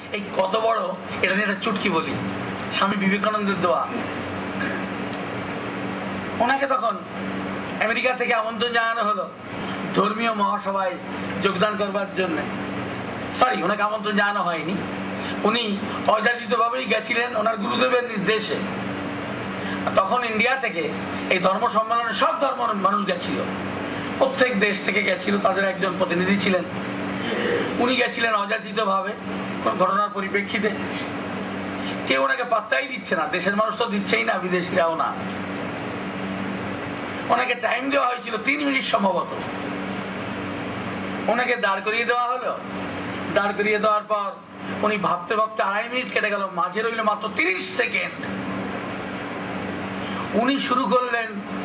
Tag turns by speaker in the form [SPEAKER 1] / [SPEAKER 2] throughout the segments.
[SPEAKER 1] এই কত বড়, এটা নিয়ে একটা চুটকি বলি। স্বামী বিবেকানন্দের দেওয়া। ওনাকে তখন আমেরিকা থেকে আমন্ত্রণ জানানো হলো ধর্মীয় মহাসভায় যোগদান করবার জন্য। সরি, ওনাকে আমন্ত্রণ জানানো হয়নি, উনি অযাচিত ভাবেই গেছিলেন ওনার গুরুদেবের নির্দেশে। তখন ইন্ডিয়া থেকে এই ধর্ম সম্মেলনে সব ধর্ম মানুষ গেছিল, প্রত্যেক দেশ থেকে গেছিল, তাদের একজন প্রতিনিধি ছিলেন। উনি গেছিলেন অযাচিত ভাবে কোন ঘটনার পরিপ্রেক্ষিতে। কেউ ওনাকে পাত্তাই দিচ্ছে না, দেশের মানুষ তো দিচ্ছেই না, বিদেশিরাও না। ওনাকে টাইম দেওয়া হয়েছিল 3 মিনিট সম্ভবত। ওনাকে দাঁড় করিয়ে দেওয়া হলো। দাঁড় করিয়ে দেওয়ার পর উনি ভাবতে ভাবতে 2.5 মিনিট কেটে গেল, মাঝে রইল মাত্র 30 সেকেন্ড। উনি শুরু করলেন,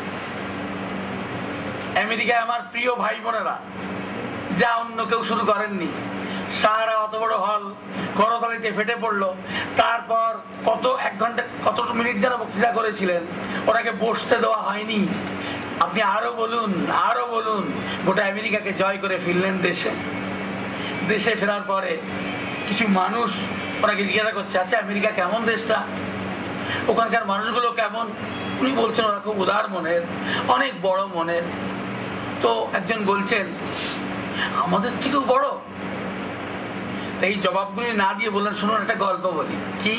[SPEAKER 1] আমেরিকায় আমার প্রিয় ভাই বোনেরা, যা অন্য কেউ শুরু করেননি। সারা অত বড় হল করতালিতে ফেটে পড়লো। তারপর কত 1 ঘন্টা কত মিনিট যারা বক্তৃতা করেছিলেন, ওনাকে বসতে দেওয়া হয়নি। আপনি আরো বলুন, আরো বলুন। গোটা আমেরিকাকে জয় করে ফিরলেন দেশে। দেশে ফেরার পরে কিছু মানুষ ওনাকে জিজ্ঞাসা করছে, আচ্ছা আমেরিকা কেমন দেশটা, ওখানকার মানুষগুলো কেমন? উনি বলছেন ওরা খুব উদার মনের, অনেক বড় মনের। তো একজন বলছেন আমাদের থেকেও বড়। এই জবাবগুলি না দিয়ে বললেন, শুনুন একটা গল্প বলি। কি?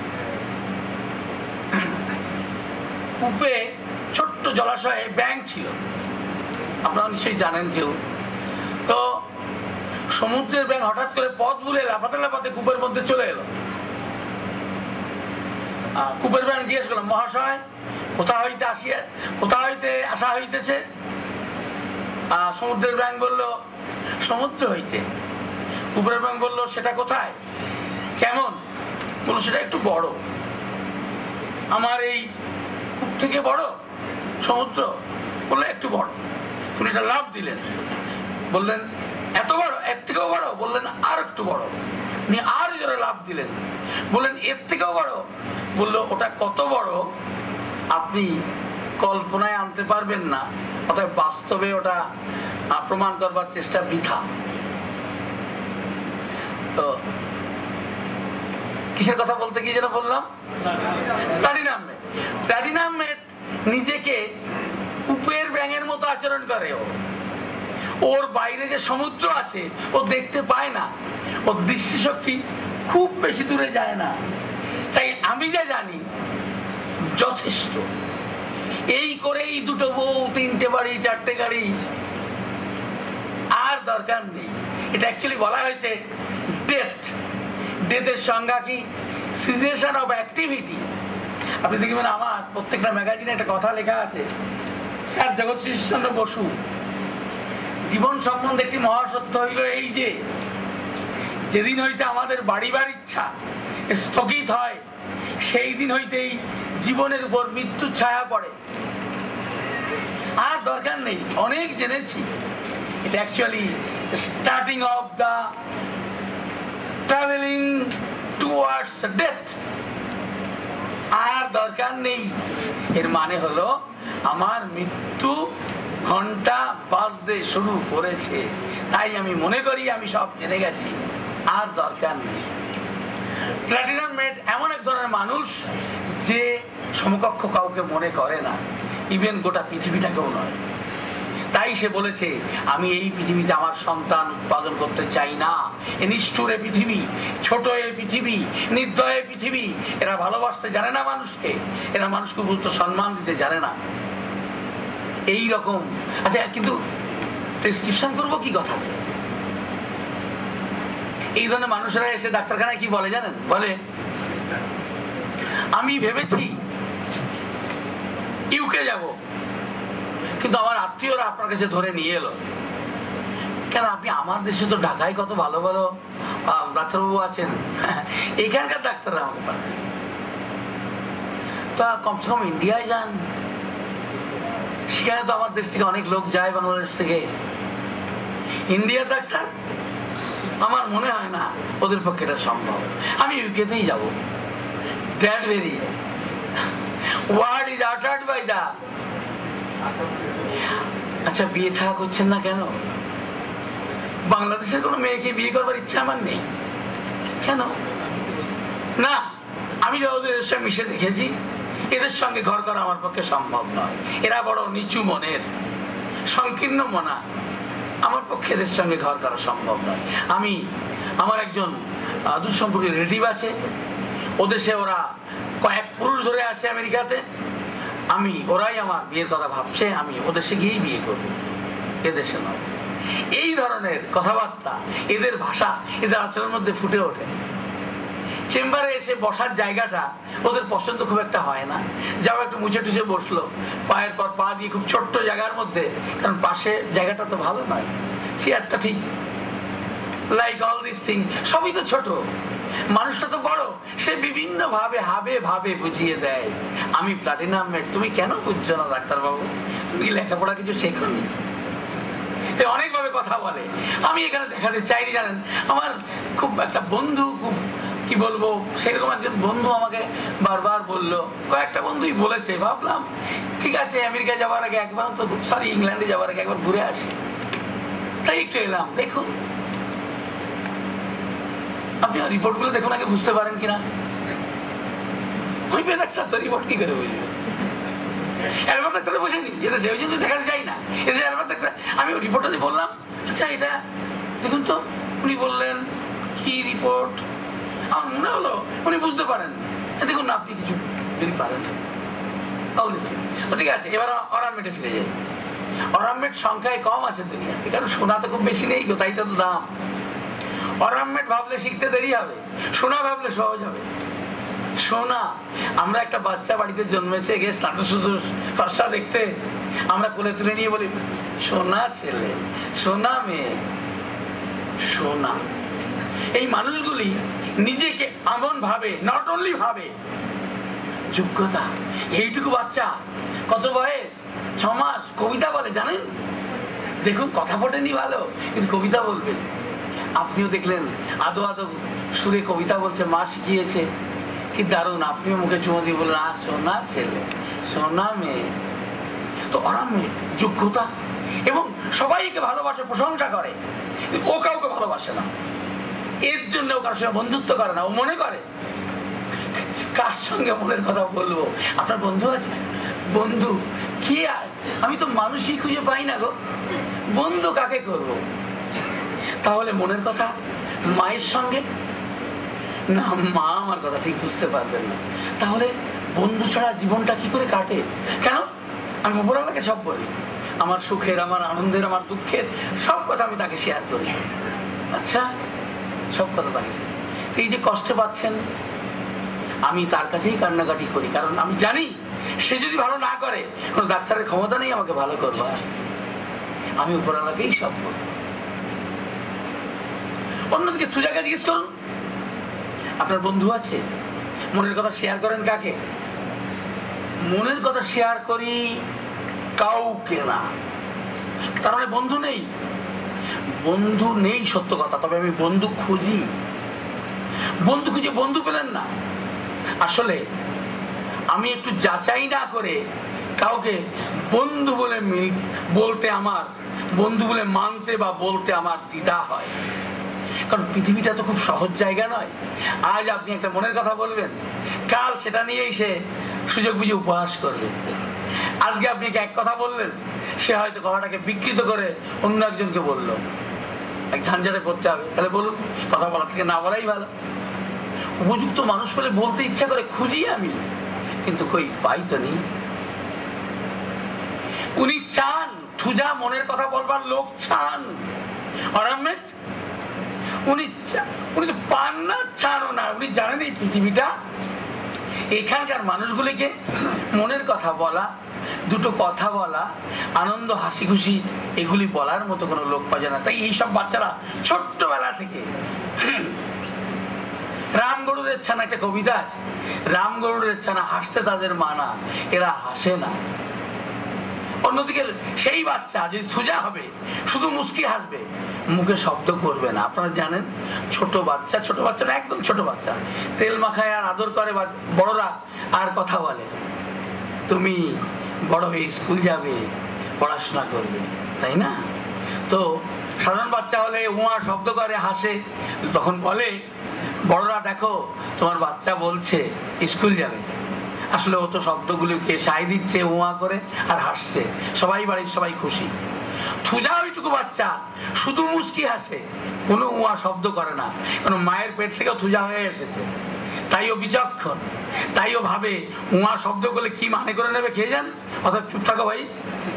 [SPEAKER 1] কূপে ছোট্ট জলাশয়ে ব্যাঙ ছিল, আপনারা নিশ্চয়ই জানেন কেউ। তো সমুদ্রের ব্যাঙ হঠাৎ করে পথ ভুলে লাফাতে লাফাতে কূপের মধ্যে চলে এলো। কূপের ব্যাঙ জিজ্ঞেস করলাম, মহাশয় কোথা হইতে আসা হইতেছে? সমুদ্রের ব্যাঙ বলল, সমুদ্র হইতে। কূপের ব্যাঙ বলল, সেটা কোথায়, কেমন? বলল, সেটা একটু বড়। আমার এই কূপ থেকে বড় সমুদ্র? বললো একটু বড়। তুমি এটা লাভ দিলেন, বললেন এত বড়, এর থেকেও বড়? বললেন আর একটু বড়। উনি আর জোরে লাভ দিলেন, বললেন এর থেকেও বড়? বললো ওটা কত বড় আপনি কল্পনায় আনতে পারবেন না, অর্থাৎ বাস্তবে ওটা প্রমাণ করবার চেষ্টা বৃথা। তো কিসের কথা বলতে গিয়ে যেটা বললাম, প্ল্যাটিনামেট নিজেকে কূপের ব্যাঙের মতো আচরণ করে। ওর বাইরে যে সমুদ্র আছে ও দেখতে পায় না, ওর দৃষ্টিশক্তি খুব বেশি দূরে যায় না। তাই আমি যা জানি যথেষ্ট। এই করেই 2টো বউ, 3টে বাড়ি, 4টে গাড়ি, আর দরকার নেই। এটা অ্যাকচুয়ালি বলা হয়েছে ডেথ। ডেথের সংজ্ঞা কি? Cessation of activity. আপনি দেখবেন আমার প্রত্যেকটা ম্যাগাজিনে একটা কথা লেখা আছে, স্যার জগৎশীষ চন্দ্র বসু জীবন সম্বন্ধে একটি মহাসত্য হইল এই যে, যেদিন হইতে আমাদের বাড়িবার ইচ্ছা স্থগিত হয়, সেই দিন হইতেই জীবনের উপর মৃত্যু ছায়া পড়ে। আর দরকার নেই, অনেক জেনেছি। এটা actually starting of the traveling towards death. আর দরকার নেই, এর মানে হলো আমার মৃত্যু ঘন্টা বাজতে শুরু করেছে, তাই আমি মনে করি আমি সব জেনে গেছি, আর দরকার নেই। প্ল্যাটিনামেট এমন এক ধরনের মানুষ যে সমকক্ষ কাউকে মনে করে না, ইভেন গোটা পৃথিবীটাকেও নয়। তাই সে বলেছে, আমি এই পৃথিবীতে আমার সন্তান উৎপাদন করতে চাই না। এ নিষ্ঠুরে পৃথিবী, ছোট এ পৃথিবী, নির্দয় পৃথিবী। এরা ভালোবাসতে জানে না মানুষকে, এরা মানুষকে গুরুত্ব সম্মান দিতে জানে না। এই রকম। আচ্ছা, কিন্তু প্রেসক্রিপশন করবো কি কথা? এই ধরনের মানুষেরা এসে ডাক্তারখানায় কি বলে জানেন? বলে, আমি ভেবেছি ইউকে যাব, কিন্তু আমার আত্মীয়রা আপনার কাছে ধরে নিয়ে এলো। কেন? আপনি আমার দেশে তো ঢাকায় কত ভালো ভালো ডাক্তারবাবু আছেন, এখানকার ডাক্তাররা আমাকে পারে। তা কমসে কম ইন্ডিয়ায় যান, সেখানে তো আমার দেশ থেকে অনেক লোক যায়, বাংলাদেশ থেকে। ইন্ডিয়ার ডাক্তার? আমার মনে হয় না ওদের পক্ষে এটা সম্ভব। আমি ইউকেতেই যাবো। That very word is uttered by the। আচ্ছা, বিয়ে থাকা করছেন না কেন? বাংলাদেশের কোনো মেয়েকে বিয়ে করবার ইচ্ছা আমার নেই, কেন না? আমি ওদের সঙ্গে মিশে দেখেছি, এদের সঙ্গে ঘর করা আমার পক্ষে সম্ভব নয়। এরা বড় নিচু মনের, সংকীর্ণ মনা, আমার পক্ষে এদের সঙ্গে ঘর করা সম্ভব নয়। আমার একজন দুঃসম্পর্কীয় রিলেটিভ আছে, ও দেশে ওরা কয়েক পুরুষ ধরে আছে আমেরিকাতে। ওরাই আমার বিয়ের কথা ভাবছে, আমি ওদেশে গিয়েই বিয়ে করবো, এদেশে নয়। এই ধরনের কথাবার্তা, এদের ভাষা, এদের আচরণের মধ্যে ফুটে ওঠে। চেম্বারে এসে বসার জায়গাটা ওদের পছন্দ খুব একটা হয় না। যাও একটু মুছে টুছে বসলো, পায়ের পর পা দিয়ে খুব ছোট্ট জায়গার মধ্যে, কারণ পাশে জায়গাটা তো ভালো নয়, চেয়ারটা ঠিক, লাইক অল দিস থিং, সবই তো ছোট, মানুষটা তো বড়। সে বিভিন্ন ভাবে ভাবে বুঝিয়ে দেয়, আমি প্লাটিনাম মেট, তুমি কেন বুঝছো না ডাক্তারবাবু? তুমি লেখাপড়া কিছু শেখোনি? অনেকভাবে কথা বলে। আমি এখানে দেখাতে চাইনি, জানেন, আমার খুব একটা বন্ধু, খুব কি বলবো, সেরকম একজন বন্ধু আমাকে বারবার বললো, কয়েকটা বন্ধুই বলেছে। ভাবলাম ঠিক আছে, আমেরিকা যাওয়ার আগে একবার তো, সরি ইংল্যান্ডে যাওয়ার আগে একবার ঘুরে আসি, তাই একটু এলাম। দেখুন, আপনি রিপোর্ট গুলো দেখুন, আগে বুঝতে পারেন কিনা। তো রিপোর্ট কি করে বুঝবে? দেখাতে চাই না। আমি রিপোর্টটা দিয়ে বললাম, আচ্ছা এটা দেখুন তো। উনি বললেন কি রিপোর্ট? আমার মনে হলো উনি বুঝতে পারেন। দেখুন না, আপনি কিছু যদি পারেন। ঠিক আছে, এবার অরামমেটে ফিরে যাই। অরামমেট সংখ্যায় কম আছে দুনিয়াতে, কারণ সোনা তো খুব বেশি নেই, তাই তো দাম। অরামমেট ভাবলে শিখতে দেরি হবে, সোনা ভাবলে সহজ হবে। সোনা, আমরা একটা বাচ্চা বাড়িতে জন্মেছে, গিয়ে শুধু ফর্সা দেখতে, আমরা কোলে তুলে নিয়ে বলি সোনা ছেলে, সোনা মেয়ে, সোনা। এই মানুষগুলি নিজেকে এমন ভাবে, নট অনলি ভাবে, যোগ্যতা। এইটুকু বাচ্চা, কত বয়স, 6 মাস, কবিতা বলে, জানেন? দেখুন, কথা ফোটেনি ভালো, কিন্তু কবিতা বলবেন। আপনিও দেখলেন আদো আদো সুরে কবিতা বলছে, মা শিখিয়েছে, কি দারুণ। আপনিও মুখে চুমো দিয়ে বললেন, সোনা ছেলে, সোনা মেয়ে। তো অরামমেট, যোগ্যতা, এবং সবাইকে ভালোবাসে, প্রশংসা করে। ও কাউকে ভালোবাসে না, এর জন্য ও কারোর সঙ্গে বন্ধুত্ব করে না। ও মনে করে কার সঙ্গে মনের কথা বলবো? আপনার বন্ধু আছে? বন্ধু কি? আমি তো মানুষই খুঁজে পাই না গো, বন্ধু কাকে করব? তাহলে মনের কথা মায়ের সঙ্গে না, মা আমার কথা ঠিক বুঝতে পারবেন না। তাহলে বন্ধু ছাড়া জীবনটা কি করে কাটে? কেন? আমি উপরওয়ালাকে সব বলি, আমার সুখের, আমার আনন্দের, আমার দুঃখের সব কথা আমি তাকে শেয়ার করি। আচ্ছা, সব কথা তাকে। এই যে কষ্ট পাচ্ছেন, আমি তার কাছেই কান্নাকাটি করি, কারণ আমি জানি সে যদি ভালো না করে, কোনো ডাক্তারের ক্ষমতা নেই আমাকে ভালো করবার। আমি উপরওয়ালাকেই সব বলি। অন্যদিকে সুজাকে জিজ্ঞেস করুন, আপনার বন্ধু আছে? মনের কথা শেয়ার করেন কাকে? মনের কথা শেয়ার করি কাউকে না। তার মানে বন্ধু নেই? বন্ধু নেই সত্য কথা, তবে আমি বন্ধু খুঁজি। বন্ধু খুঁজে বন্ধু পেলেন না। আসলে আমি একটু যাচাই না করে কাউকে বন্ধু বলে বলতে, আমার বন্ধু বলে মানতে বা বলতে আমার দ্বিধা হয়। কারণ পৃথিবীটা তো খুব সহজ জায়গা নয়। আজ আপনি একটা মনের কথা বলবেন, কাল সেটা নিয়েই সে সুযোগ বুঝে উপহাস করবে। আজকে আপনি এক কথা বললেন, সে হয়তো কথাটাকে বিকৃত করে অন্য একজনকে বললো। এক ঝঞ্ঝাটে পড়তে হবে। তাহলে বলুন, কথা বলার থেকে না বলাই ভালো। উপযুক্ত মানুষ বলে বলতে ইচ্ছা করে খুঁজি আমি, কিন্তু কই পাই তো নেই। উনি চান, সুজা মনের কথা বলবার লোক চান। অরামমেট উনি তো পান না, চানও না। উনি জানেন এই পৃথিবীটা, এখানকার মানুষগুলিকে মনের কথা বলা, দুটো কথা বলা, আনন্দ হাসি খুশি এগুলি বলার মতো কোনো লোক পাওয়া যায় না। তাই এইসব বাচ্চারা ছোট্টবেলা থেকে, রাম গরুরের ছানা একটা কবিতা আছে, রাম গরুরের ছানা হাসতে তাদের মানা, এরা হাসে না। অন্যদিকে সেই বাচ্চা যদি সোজা হবে, শুধু মুস্কি হাসবে, মুখে শব্দ করবে না। আপনারা জানেন, ছোট বাচ্চা না, একদম ছোট বাচ্চা তেল মাখায় আর আদর করে, বড়রা আর কথা বলে, তুমি বড় হয়ে স্কুল যাবে, পড়াশোনা করবে, তাই না? তো সাধারণ বাচ্চা হলে উমা শব্দ করে, হাসে, তখন বলে বড়রা দেখো তোমার বাচ্চা বলছে স্কুল যাবে, আসলে ও তো শব্দগুলিকে সাই দিচ্ছে উমা করে আর হাসছে, সবাই বাড়ির সবাই খুশি। থুজা ওইটুকু বাচ্চা শুধু মুস্কি হাসে, কোনো উমা শব্দ করে না, কারণ মায়ের পেট থেকে থুজা হয়ে এসেছে। তাই ও বিচক্ষণ, তাই ও ভাবে উমা শব্দ করলে কি মানে করে নেবে খেয়ে যান, অর্থাৎ চুপ থাকো ভাই।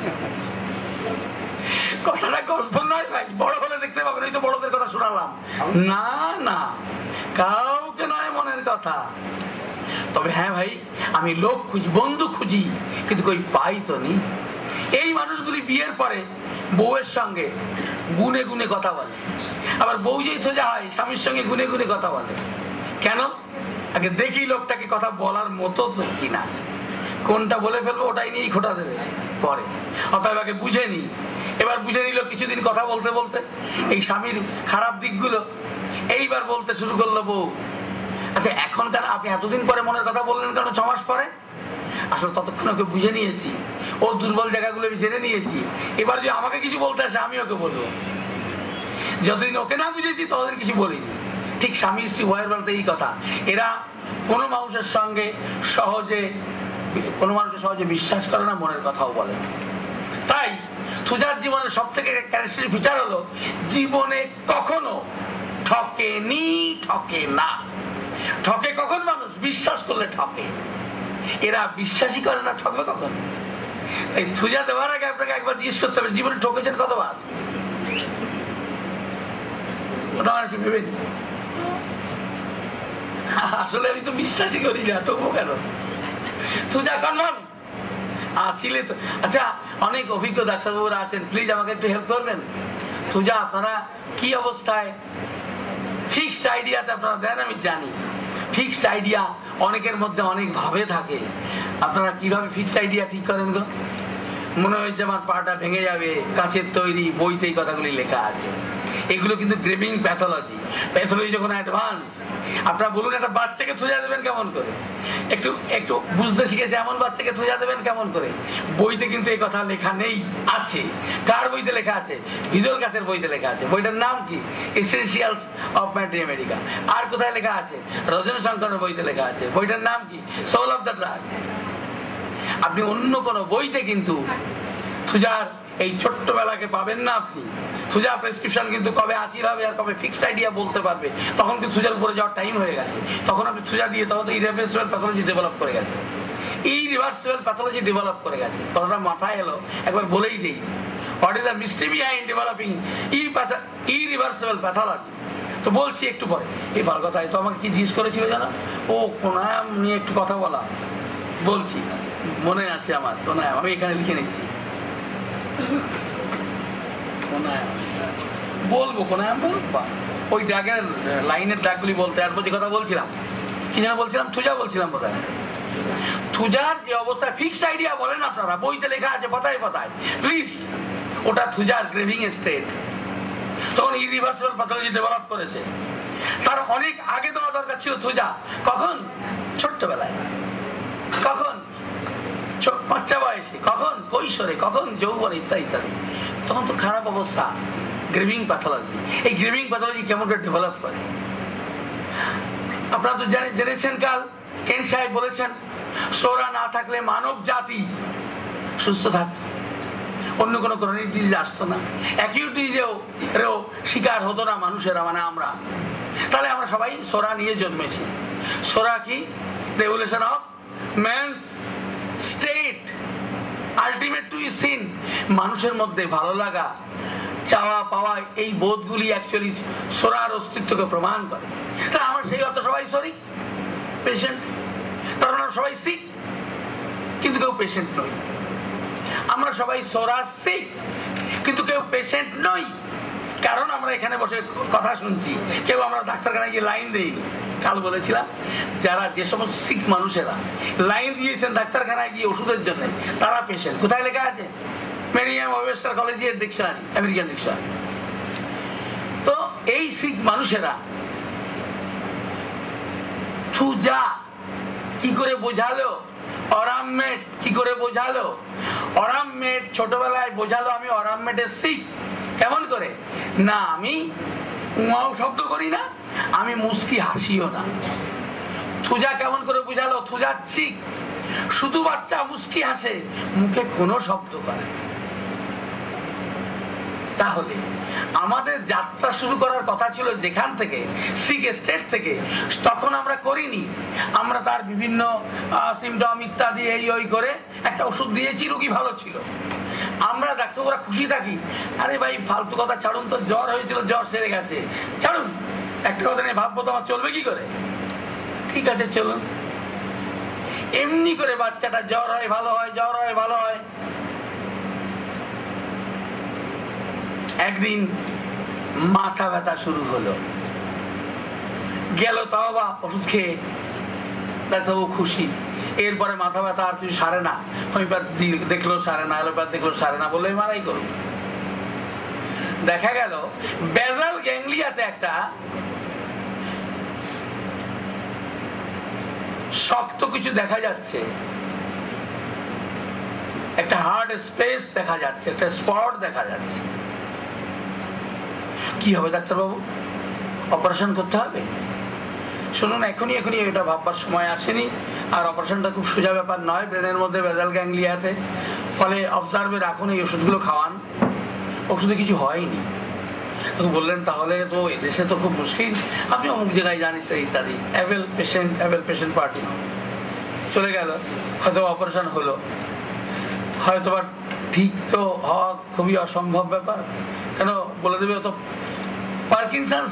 [SPEAKER 1] কথাটা গল্প নয় ভাই, বড় হলে দেখতে পাবেন। এই তো বড়দের কথা শোনালাম না, না কাউকে নয় মনের কথা। তবে হ্যাঁ ভাই, আমি লোক খুঁজি, বন্ধু খুঁজি, কিন্তু কই পাই তো নি। এই মানুষগুলি বিয়ের পরে বউয়ের সঙ্গে গুনে গুনে কথা বলে, আবার বউ যেই সোজা হয় স্বামীর সঙ্গে গুনে গুনে কথা বলে। কেন? আগে দেখি লোকটাকে কথা বলার মতো তো কিনা, কোনটা বলে ফেলবো ওটাই নিয়েই খোটা দেবে পরে। অতএব আগে বুঝে নি। এবার বুঝে নিল কিছুদিন কথা বলতে বলতে এই স্বামীর খারাপ দিকগুলো, এইবার বলতে শুরু করলো বউ, আচ্ছা এখনকার আপনি এতদিন পরে মনের কথা বললেন কেন 6 মাস পরে? আসলে ততক্ষণ ওকে বুঝে নিয়েছি, ওর দুর্বল জায়গাগুলো আমি জেনে নিয়েছি। এবার যদি আমাকে কিছু বলতে আসে আমি ওকে বলবো। যতদিন ওকে না বুঝেছি ততদিন কিছু বলিনি। ঠিক স্বামী স্ত্রী উভয়ের বলতে এই কথা। এরা কোনো মানুষের সহজে বিশ্বাস করে না, মনের কথাও বলে। তাই থুজার জীবনের সব থেকে ক্যারেক্টারিস্টিক ফিচার হলো জীবনে কখনো ঠকে না। ঠকে কখন মানুষ? বিশ্বাস করলে ঠকে। এরা বিশ্বাসই করে না, ঠকবে কখন? তাই থুজা দেওয়ার আগে আপনাকে একবার জিজ্ঞেস করতে হবে জীবনে ঠকেছেন কতবার। ওটা একটু ভেবে নি। আসলে আমি তো বিশ্বাসই করি না, ঠকবো কেন? থুজা কনফার্ম ছিলে তো। আচ্ছা, অনেক অভিজ্ঞ ডাক্তারবাবুরা আছেন, প্লিজ আমাকে একটু হেল্প করবেন। থুজা আপনারা কি অবস্থায় ফিক্সড আইডিয়াতে আপনারা দেন আমি জানি। ফিক্সড আইডিয়া অনেকের মধ্যে অনেক ভাবে থাকে। আপনারা কিভাবে ফিক্সড আইডিয়া ঠিক করেন গো? মনে হয়েছে আমার পাটা ভেঙে যাবে, কাছের তৈরি, বইতে এই কথাগুলি লেখা আছে। এগুলো কিন্তু গ্রেভিং প্যাথোলজি। প্যাথোলজি যখন অ্যাডভান্স, আপনারা বলুন একটা বাচ্চাকে থুজা দেবেন কেমন করে? একটু একটু বুঝতে শিখেছে এমন বাচ্চাকে থুজা দেবেন কেমন করে? বইতে কিন্তু এই কথা লেখা নেই। আছে। কার বইতে লেখা আছে? ভিদল গাছের বইতে লেখা আছে। বইটার নাম কি? Essentials of materia America. আর কোথায় লেখা আছে? রজনী শঙ্করের বইতে লেখা আছে। বইটার নাম কি? Soul of the drug. আপনি অন্য কোনো বইতে কিন্তু থুজার এই ছোট্টবেলাকে পাবেন না। আপনি থুজা প্রেসক্রিপশন কিন্তু কবে আচির হবে আর কবে ফিক্সড আইডিয়া বলতে পারবে, তখন কিন্তু থুজার উপরে যাওয়ার টাইম হয়ে গেছে। তখন আপনি থুজা দিয়ে তখন ইরিভার্সিবল প্যাথোলজি ডেভেলপ করে গেছে। ইরিভার্সিবল প্যাথোলজি ডেভেলপ করে গেছে, কথাটা মাথায় এলো একবার বলেই দিই। What is the mystery behind developing irreversible pathology? তো বলছি একটু পরে। এই ভালো কথা। তো আমাকে কি জিজ্ঞেস করেছিল জানো? ও প্রাণায়াম নিয়ে একটু কথা বলা। বলছি, মনে আছে আমার প্রাণায়াম, আমি এখানে লিখে নিচ্ছি। বলবো প্রাণায়াম, বলবো ওই ড্রাগের লাইনের ড্রাগগুলি বলতে। আর যে কথা বলছিলাম, কি যেন বলছিলাম, থুজা বলছিলাম বোধ হয়। থুজার যে অবস্থা ফিক্সড আইডিয়া বলেন আপনারা, বইতে লেখা আছে পাতায় পাতায়, প্লিজ ওটা থুজার গ্রেভিং স্টেট। তখন ইরিভার্সিবল প্যাথোলজি ডেভেলপ করেছে। তার অনেক আগে দেওয়া দরকার ছিল থুজা। কখন? ছোট্টবেলায়। কখন? বাচ্চা বয়সে, কখন? কৈশোরে, কখন? যৌবনে, ইত্যাদি ইত্যাদি। তখন তো খারাপ অবস্থা। গ্রেভিং প্যাথোলজি, এই গ্রেভিং প্যাথোলজি কেমন করে ডেভেলপ করে আপনারা তো জেনেছেন। কাল কেন সাহেব বলেছেন সোরা না থাকলে মানব জাতি সুস্থ থাকতো, অন্য কোনো ক্রনিক ডিজিজ আসতো না, অ্যাকিউট ডিজিজেও শিকার হতো না মানুষেরা, মানে আমরা। তাহলে আমরা সবাই সোরা নিয়ে জন্মেছি। সোরা কি? Regulation of man's state ultimate to sin. মানুষের মধ্যে ভালো লাগা, চাওয়া পাওয়া, এই বোধগুলি অ্যাকচুয়ালি সোরার অস্তিত্বকে প্রমাণ করে। তা আমরা সেই অর্থ সবাই সরি পেশেন্ট, তার মানে সবাই সিক, কিন্তু কেউ পেশেন্ট নই। আমরা সবাই সোরা সিক, কিন্তু কেউ পেশেন্ট নই। কারণ আমরা এখানে বসে কথা শুনছি, কেউ আমরা ডাক্তারখানায় গিয়ে লাইন দেইনি। কাল বলেছিলাম যারা যে সমস্ত সিক মানুষেরা লাইন দিয়েছেন ডাক্তারখানায় গিয়ে ওষুধের জন্য, তারা পেশেন্ট। কোথায় লেখা আছে? মেরিয়াম ওয়েবস্টার কলেজের ডিকশনারি, আমেরিকান ডিকশনারি। তো এই সিক মানুষেরা থুজা কি করে বোঝালো, অরামমেট কি করে বোঝালো? অরামমেট ছোটবেলায় বোঝালো আমি অরামমেটের সিক। কেমন করে? না, আমি উমাও শব্দ করি না, আমি মুস্কি হাসিও না। থুজা কেমন করে বুঝালো? থুজাচ্ছি, শুধু বাচ্চা মুস্কি হাসে, মুখে কোনো শব্দ করে। তাহলে আমাদের যাত্রা শুরু করার কথা ছিল যেখান থেকে, সিক স্টেট থেকে, তখন আমরা করিনি। আমরা তার বিভিন্ন সিমটম ইত্যাদি এই ওই করে একটা ওষুধ দিয়েছি, রোগী ভালো ছিল। আমরা ডাক্তাররা খুশি থাকি, আরে ভাই ফালতু কথা ছাড়ুন তো, জ্বর হয়েছিল, জ্বর সেরে গেছে, ছাড়ুন, একটা কথা নিয়ে ভাববো তো আমার চলবে কি করে? ঠিক আছে চলুন। এমনি করে বাচ্চাটা জ্বর হয় ভালো হয়, জ্বর হয় ভালো হয়। একদিন মাথা ব্যথা শুরু হলো, গেল তাও বা ওষুধ খেয়ে, ডাক্তারবাবু খুশি। এরপরে মাথা ব্যথা আর কিছু সারে না, হোমিওপ্যাথ দেখলো সারে না, অ্যালোপ্যাথ দেখলো সারে না, বলে মারাই করুন। দেখা গেল বেজাল গ্যাংলিয়াতে একটা শক্ত কিছু দেখা যাচ্ছে, একটা হার্ড স্পেস দেখা যাচ্ছে, একটা স্পট দেখা যাচ্ছে। কি হবে ডাক্তারবাবু? অপারেশন করতে হবে? শুনুন, এখনই এটা ভাববার সময় আসেনি। আর অপারেশনটা খুব সোজা ব্যাপার নয়, ব্রেনের মধ্যে বেজাল গ্যাংলিয়াতে, ফলে অবজার্ভে রাখুন, এই ওষুধগুলো খাওয়ান, ওষুধে কিছু হয়নি। বললেন তাহলে তো এদেশে তো খুব মুশকিল, আপনি অমুক জায়গায় যান ইত্যাদি। অ্যাভেল পেশেন্ট পার্টি চলে গেল, হয়তো অপারেশন হলো, হয়তো বা ঠিক তো হওয়া খুবই অসম্ভব ব্যাপার। কেন বলে দেবে তো পার্কিনসন্স,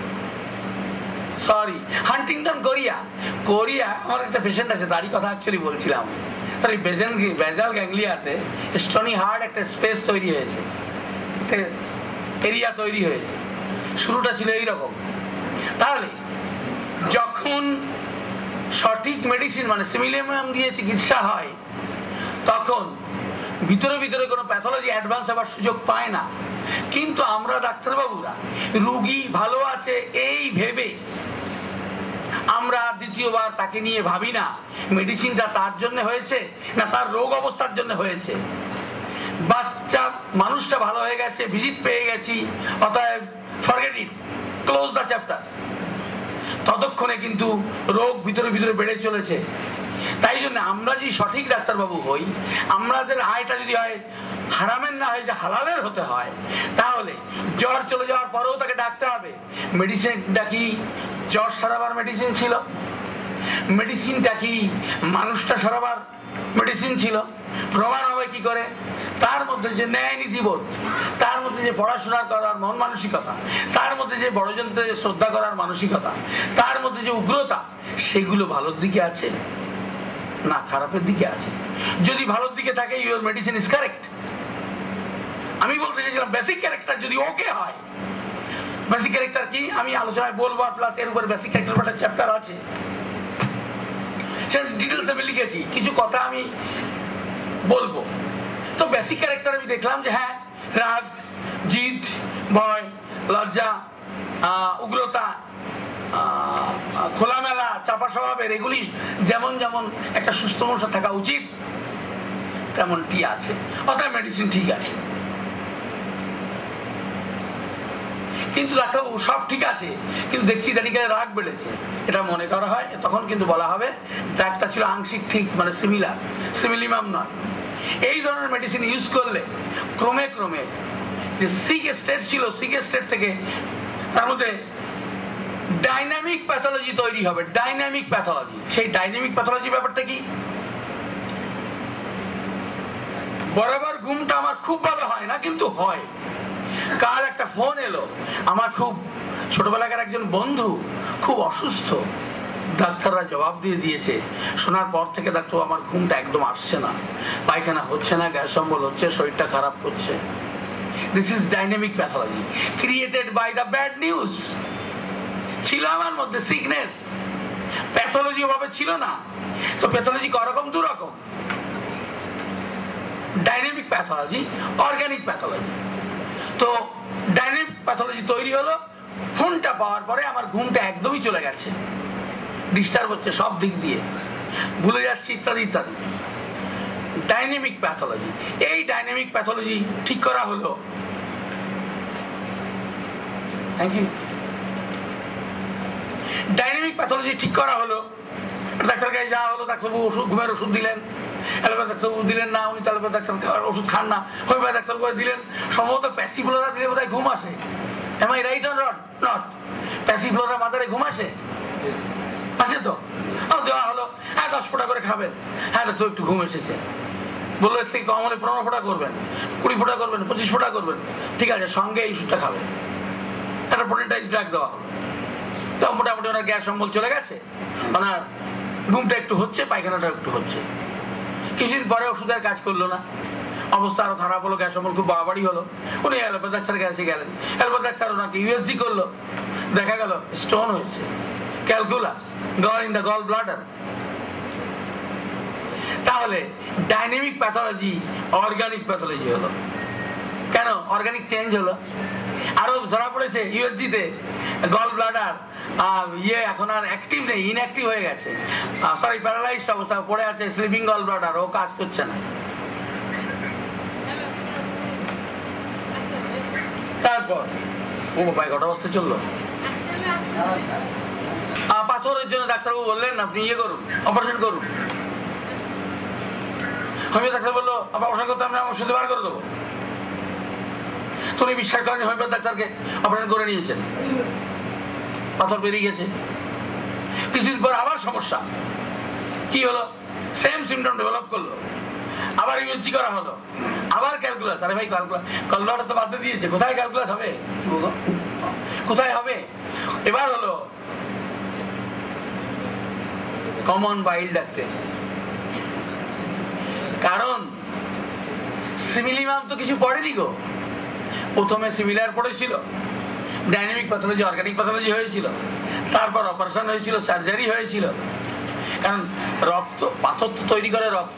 [SPEAKER 1] সরি হান্টিংটন কোরিয়া। আমার একটা পেশেন্ট আছে, তারই কথা অ্যাকচুয়ালি বলছিলাম। তার বেজাল গ্যাংলিয়াতে স্টোনি হার্ড একটা স্পেস তৈরি হয়েছে, এরিয়া তৈরি হয়েছে। শুরুটা ছিল এইরকম। তাহলে যখন সঠিক মেডিসিন মানে সিমিলিয়াম দিয়ে চিকিৎসা হয়, তখন ভিতরে ভিতরে কোনো প্যাথোলজি অ্যাডভান্স হবার সুযোগ পায় না। কিন্তু আমরা ডাক্তারবাবুরা রোগী ভালো আছে এই ভেবে আমরা দ্বিতীয়বার তাকে নিয়ে ভাবি না মেডিসিনটা তার জন্য হয়েছে না তার রোগ অবস্থার জন্য হয়েছে। বাচ্চা মানুষটা ভালো হয়ে গেছে, ভিজিট পেয়ে গেছি, অতএব forget it, close the chapter. ততক্ষণে কিন্তু রোগ ভিতরে ভিতরে বেড়ে চলেছে। তাই জন্য আমরা যদি সঠিক ডাক্তারবাবু হই, আমাদের আয়টা যদি হয় হারামের না হয়, যে হালালের হতে হয়, তাহলে জ্বর চলে যাওয়ার পরেও তাকে ডাকতে হবে। মেডিসিনটা কি জ্বর সারাবার মেডিসিন ছিল? মেডিসিনটা কি মানুষটা সারাবার মেডিসিন ছিল? প্রমাণ হবে কি করে? তার মধ্যে যে ন্যায় নীতিবোধ, তার মধ্যে যে পড়াশোনা করার মন মানসিকতা, তার মধ্যে যে বড়জনকে শ্রদ্ধা করার মানসিকতা, তার মধ্যে যে উগ্রতা, সেগুলো ভালোর দিকে আছে না খারাপের দিকে আছে? যদি ভালোর দিকে থাকে, ইউর মেডিসিন ইজ কারেক্ট। আমি বলতে চাইছিলাম বেসিক ক্যারেক্টার যদি ওকে হয়। বেসিক ক্যারেক্টার কি আমি আলোচনায় বলবো, প্লাস এর উপর বেসিক ক্যারেক্টার একটা চ্যাপ্টার আছে, সেটা ডিটেলস আমি লিখেছি, কিছু কথা আমি বলবো। তো বেসিক ক্যারেক্টার আমি দেখলাম যে হ্যাঁ, রাগ, জিদ, ভয়, লজ্জা, উগ্রতা, খোলামেলা, চাপা স্বভাবের, এগুলি যেমন যেমন একটা সুস্থ মানুষের থাকা উচিত তেমনটি আছে। অর্থাৎ মেডিসিন ঠিক আছে। কিন্তু ডাক্তারবাবু সব ঠিক আছে, কিন্তু দেখছি দাঁড়িয়ে রাগ বেড়েছে, এটা মনে করা হয়, তখন কিন্তু বলা হবে রাগটা ছিল আংশিক ঠিক, মানে সিমিলিমাম নয়। এই ধরনের মেডিসিন ইউজ করলে ক্রমে ক্রমে যে সিক স্টেট ছিল, সিক স্টেট থেকে তার মধ্যে ডাইনামিক প্যাথোলজি তৈরি হবে। ডাইনামিক প্যাথোলজি, সেই ডাইনামিক প্যাথোলজি ব্যাপারটা কি? বরাবর ঘুমটা আমার খুব ভালো হয় না, কিন্তু হয়। কার একটা ফোন এলো, আমার খুব ছোটবেলাকার একজন বন্ধু খুব অসুস্থ, ডাক্তাররা জবাব দিয়ে দিয়েছে, শোনার পর থেকে ডাক্তার আমার ঘুমটা একদম আসছে না, পায়খানা হচ্ছে না, গ্যাস অম্বল হচ্ছে, শরীরটা খারাপ করছে। This is dynamic pathology created by the bad news. ছিল আমার মধ্যে সিকনেস, প্যাথোলজি ওভাবে ছিল না। তো প্যাথোলজি করকম দু রকম, ডাইনামিক প্যাথোলজি, অর্গানিক প্যাথোলজি। তো ডাইনামিক প্যাথোলজি তৈরি হলো, ফোনটা পাওয়ার পরে আমার ঘুমটা একদমই চলে গেছে, ডিস্টার্ব হচ্ছে সব দিক দিয়ে, ভুলে যাচ্ছি ইত্যাদি ইত্যাদি। ডাইনামিক প্যাথোলজি, এই ডাইনামিক প্যাথোলজি ঠিক করা হলো। Thank you. ডাইনামিক প্যাথোলজি ঠিক করা হলো, ডাক্তার কাছে যাওয়া হলো, ডাক্তারবাবু ওষুধ, ঘুমের ওষুধ দিলেন, অ্যালোপ্যাথি ডাক্তারবাবু দিলেন না, উনি অ্যালোপ্যাথি ডাক্তার ওষুধ খান না, হোমিওপ্যাথি ডাক্তারবাবু দিলেন। সম্ভবত প্যাসিফ্লোরা দিলে বোধহয় ঘুম আসে। Am I right or not? Passiflora মাদারে ঘুম আসে তো? দেওয়া হলো, হ্যাঁ 10 ফোঁটা করে খাবেন। হ্যাঁ তো একটু ঘুম এসেছে, বললো এর থেকে কম হলে 15 ফোঁটা করবেন, 20 ফোঁটা করবেন, 25 ফোঁটা করবেন। ঠিক আছে, সঙ্গে এই ওষুধটা খাবেন। একটা প্রোটিনটাইজ ড্রাগ দেওয়া হলো, তো মোটামুটি ওনার গ্যাস অম্বল চলে গেছে, ওনার ঘুমটা একটু হচ্ছে, পায়খানাটা একটু হচ্ছে। কিছুদিন পরে ওষুধের কাজ করলো না, অবস্থা আরো খারাপ হলো, গ্যাস অম্বল খুব বাড়াবাড়ি হলো। উনি অ্যালোপ্যাথি ডাক্তারের কাছে গেলেন, অ্যালোপ্যাথি ডাক্তার ওনাকে ইউএসজি করলো, দেখা গেল স্টোন হয়েছে, calculus, gall in the gall bladder. তাহলে ডাইনামিক প্যাথোলজি অর্গানিক প্যাথোলজি হলো। কেন অর্গানিক চেঞ্জ হলো? আরো ধরা পড়েছে ইউএসজি তে গল ব্লাডার এখন আর অ্যাক্টিভ নেই, ইনঅ্যাক্টিভ হয়ে গেছে, সরি প্যারালাইজড অবস্থা পড়ে আছে, স্লিপিং গল ব্লাডার, ও কাজ করছে না। তারপর ও বাবা কটা অবস্থা চললো, পাথরের জন্য ডাক্তারবাবু বললেন আপনি ইয়ে করুন, অপারেশন করুন। হোমিও ডাক্তার বললো অপারেশন করতে আমরা ওষুধ বার করে দেবো। তুমি বিশ্বাস করেনি, হোমিওপ্যাথি ডাক্তারকে অপারেশন করে নিয়েছেন, পাথর বেরিয়ে গেছে। কিছুদিন পর আবার সমস্যা, কি হলো? সেম সিমটম ডেভেলপ করলো, আবার ইউএসজি করা হলো, আবার ক্যালকুলাস। আরে ভাই ক্যালকুলাস তো বাদ দিয়েছে, কোথায় ক্যালকুলাস হবে, কোথায় হবে? এবার হলো কমন বাইল ডাকতে, কারণ সিমিলিমাম তো কিছু পড়েনি গো। প্রথমে সিমিলার পড়েছিল, ডাইনামিক প্যাথোলজি অর্গানিক প্যাথোলজি হয়েছিল, তারপর অপারেশন হয়েছিল, সার্জারি হয়েছিল। কারণ রক্ত, পাথর তো তৈরি করে রক্ত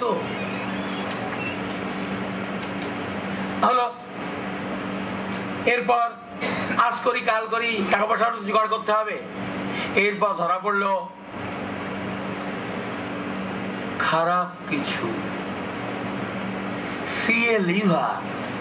[SPEAKER 1] হলো। এরপর আজ করি কাল করি, টাকা পয়সা জোগাড় করতে হবে। এরপর ধরা পড়লো খারাপ কিছু, সিএ লিভার।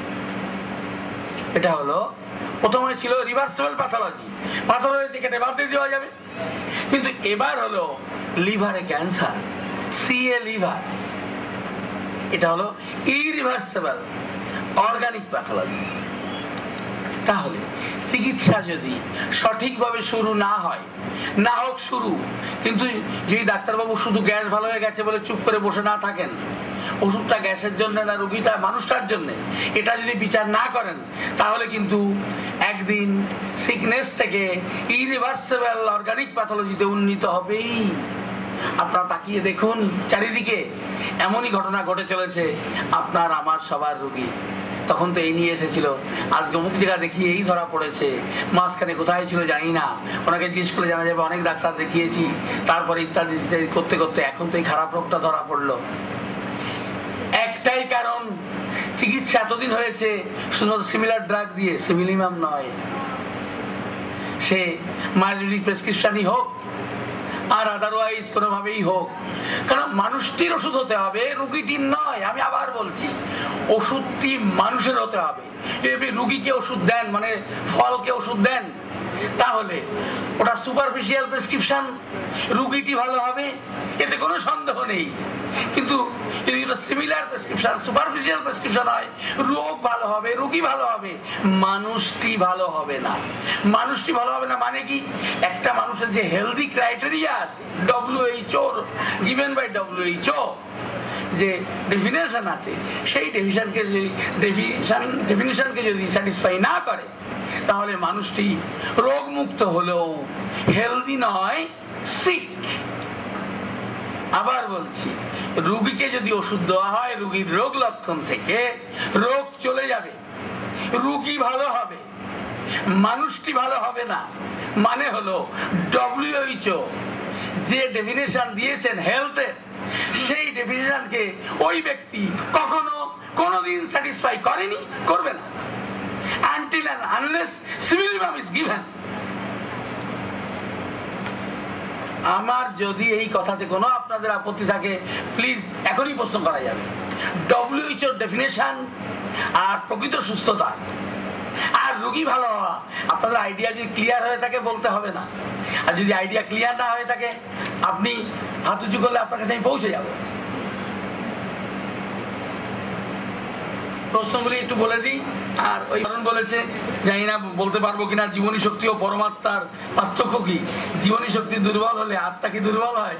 [SPEAKER 1] এটা হলো প্রথমে ছিল রিভার্সিবল প্যাথোলজি, পাথর হয়েছে কেটে বাদ দিয়ে দেওয়া যাবে, কিন্তু এবার হলো লিভারে ক্যান্সার, সিএ লিভার। এটা হলো ইরিভার্সিবল অর্গানিক প্যাথোলজি। তাহলে চিকিৎসা যদি সঠিকভাবে শুরু না হয়, না হোক শুরু, কিন্তু যদি ডাক্তারবাবু শুধু গ্যাস ভালো হয়ে গেছে বলে চুপ করে বসে না থাকেন, ওষুধটা গ্যাসের জন্য না রোগীটা মানুষটার জন্য, এটা যদি বিচার না করেন, তাহলে কিন্তু একদিন সিকনেস থেকে ইরিভার্সিবল অর্গানিক প্যাথোলজিতে উন্নীত হবেই। আপনারা তাকিয়ে দেখুন চারিদিকে, এমনই ঘটনা ঘটে চলেছে, আপনার আমার সবার রোগী। তখন তো এই নিয়ে এসেছিল, আজকে অমুক জায়গা দেখি এই ধরা পড়েছে, মাঝখানে কোথায় ছিল জানি না, ওনাকে জিজ্ঞেস করে জানা যাবে অনেক ডাক্তার দেখিয়েছি, তারপরে ইত্যাদি ইত্যাদি করতে করতে এখন তো এই খারাপ রোগটা ধরা পড়লো। একটাই কারণ, চিকিৎসা এতদিন হয়েছে শুধুমাত্র সিমিলার ড্রাগ দিয়ে, সিমিলিমাম নয়, সে মায়োলিটিক প্রেসক্রিপশনই হোক আর আদারওয়াইজ কোনোভাবেই হোক, কারণ মানুষটির ওষুধ হতে হবে, রুগীটির নয়। আমি আবার বলছি, ওষুধটি মানুষের হতে হবে। যদি রুগীকে ওষুধ দেন, মানে ফলকে ওষুধ দেন, তাহলে ওটা সুপারফিশিয়াল প্রেসক্রিপশন, রুগীটি ভালো হবে, এতে কোনো সন্দেহ নেই। কিন্তু যদি সিমিলার প্রেসক্রিপশন, সুপারফিশিয়াল প্রেসক্রিপশন হয়, রোগ ভালো হবে, রুগী ভালো হবে, মানুষটি ভালো হবে না। মানুষটি ভালো হবে না মানে কি? একটা মানুষের যে হেলদি ক্রাইটেরিয়া আছে, WHO গিভেন বাই WHO যে ডেফিনেশন আছে, সেই ডেফিনেশনকে যদি স্যাটিসফাই না করে, তাহলে মানুষটি রোগ মুক্ত হলেও হেলদি নয়, সিক। আবার বলছি, রোগীকে যদি ওষুধ দেওয়া হয়, রোগীর রোগ লক্ষণ থেকে রোগ চলে যাবে, রোগী ভালো হবে, মানুষটি ভালো হবে না। মানে হলো WHO যে ডেফিনেশন দিয়েছেন হেলথের, সেই ডেফিনেশনকে ওই ব্যক্তি কখনো কোনোদিন স্যাটিসফাই করেনি, করবে না, until and unless civilization is given। আমার যদি এই কথাতে কোনো আপনাদের আপত্তি থাকে, প্লিজ এখনই প্রশ্ন করা যাবে। WHO ডেফিনেশন আর প্রকৃত সুস্থতা আর আর রোগী ভালো হওয়া। আপনাদের আইডিয়া যদি ক্লিয়ার হয়ে থাকে বলতে হবে না, আর যদি আইডিয়া ক্লিয়ার না হয়ে থাকে আপনি হাত উঁচু করলে আপনার কাছে আমি পৌঁছে যাব। প্রশ্নগুলি একটু বলে দিই। আর ওই কারণ বলেছে, জানি না বলতে পারবো কিনা, জীবনী শক্তি ও পরমাত্মার পার্থক্য কি? জীবনী শক্তি দুর্বল হলে আত্মা কি দুর্বল হয়?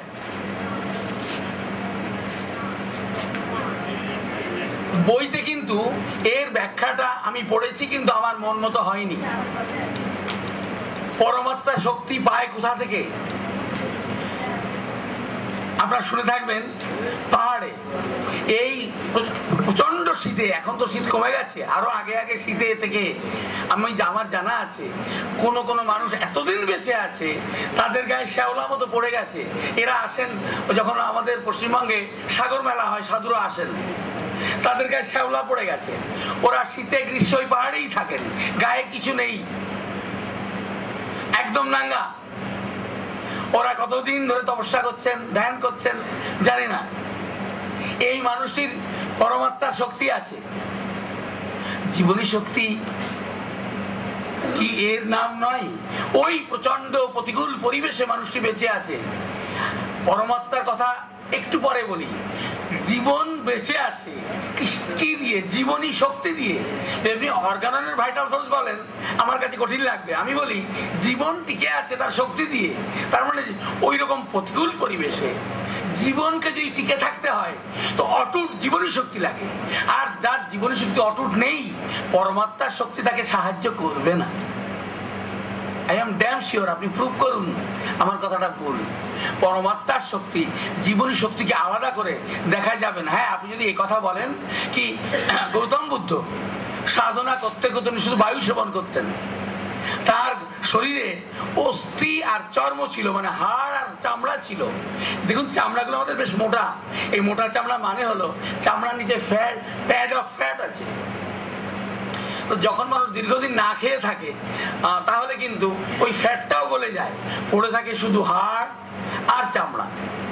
[SPEAKER 1] বইতে কিন্তু এর ব্যাখ্যাটা আমি পড়েছি, কিন্তু আমার মন মতো হয়নি। পরমাত্মা শক্তি পায় কোথা থেকে? আপনারা শুনে থাকবেন পাহাড়ে এই প্রচন্ড শীতে, এখন তো শীত কমে গেছে, আরো আগে আগে শীতে থেকে আমার জানা আছে কোন কোন মানুষ এতদিন বেঁচে আছে তাদের গায়ে শ্যাওলা মতো পড়ে গেছে। এরা আসেন যখন আমাদের পশ্চিমবঙ্গে সাগর মেলা হয়, সাধুরা আসেন, তাদের গায়ে শ্যাওলা পড়ে গেছে। ওরা শীতে গ্রীষ্ম ওই পাহাড়েই থাকেন, গায়ে কিছু নেই, একদম নাঙ্গা। ওরা কতদিন ধরে তপস্যা করছেন, ধ্যান করছেন জানি না। এই মানুষটির পরমাত্মার শক্তি আছে। জীবনী শক্তি কি এর নাম নয়? ওই প্রচন্ড প্রতিকূল পরিবেশে মানুষটি বেঁচে আছে। পরমাত্মার কথা একটু পরে বলি। জীবন বেঁচে আছে কি দিয়ে? জীবনী শক্তি দিয়ে। এমনি অর্গানের ভাইটাল ফোর্স বলেন, আমার কাছে কঠিন লাগবে। আমি বলি জীবন টিকে আছে তার শক্তি দিয়ে। তার মানে ওই রকম প্রতিকূল পরিবেশে জীবনকে যদি টিকে থাকতে হয় তো অটুট জীবনী শক্তি লাগে। আর যার জীবনী শক্তি অটুট নেই, পরমাত্মার শক্তি তাকে সাহায্য করবে না। I am damn sure. আপনি প্রুভ করুন আমার কথাটা ভুল। পরমাত্মার শক্তি জীবনী শক্তিকে আলাদা করে দেখা যাবে না। হ্যাঁ, আপনি যদি এই কথা বলেন কি গৌতম বুদ্ধ সাধনা করতে করতে শুধু বায়ু সেবন করতেন, তার শরীরে অস্থি আর চর্ম ছিল, মানে হাড় আর চামড়া ছিল। দেখুন চামড়াগুলো আমাদের বেশ মোটা। এই মোটা চামড়া মানে হলো চামড়ার নিচে ফ্যাট, প্যাড অফ ফ্যাট আছে। তো যখন মানুষ দীর্ঘদিন না খেয়ে থাকে তাহলে কিন্তু ওই ফ্যাটটাও গলে যায়, পড়ে থাকে শুধু হাড় আর চামড়া।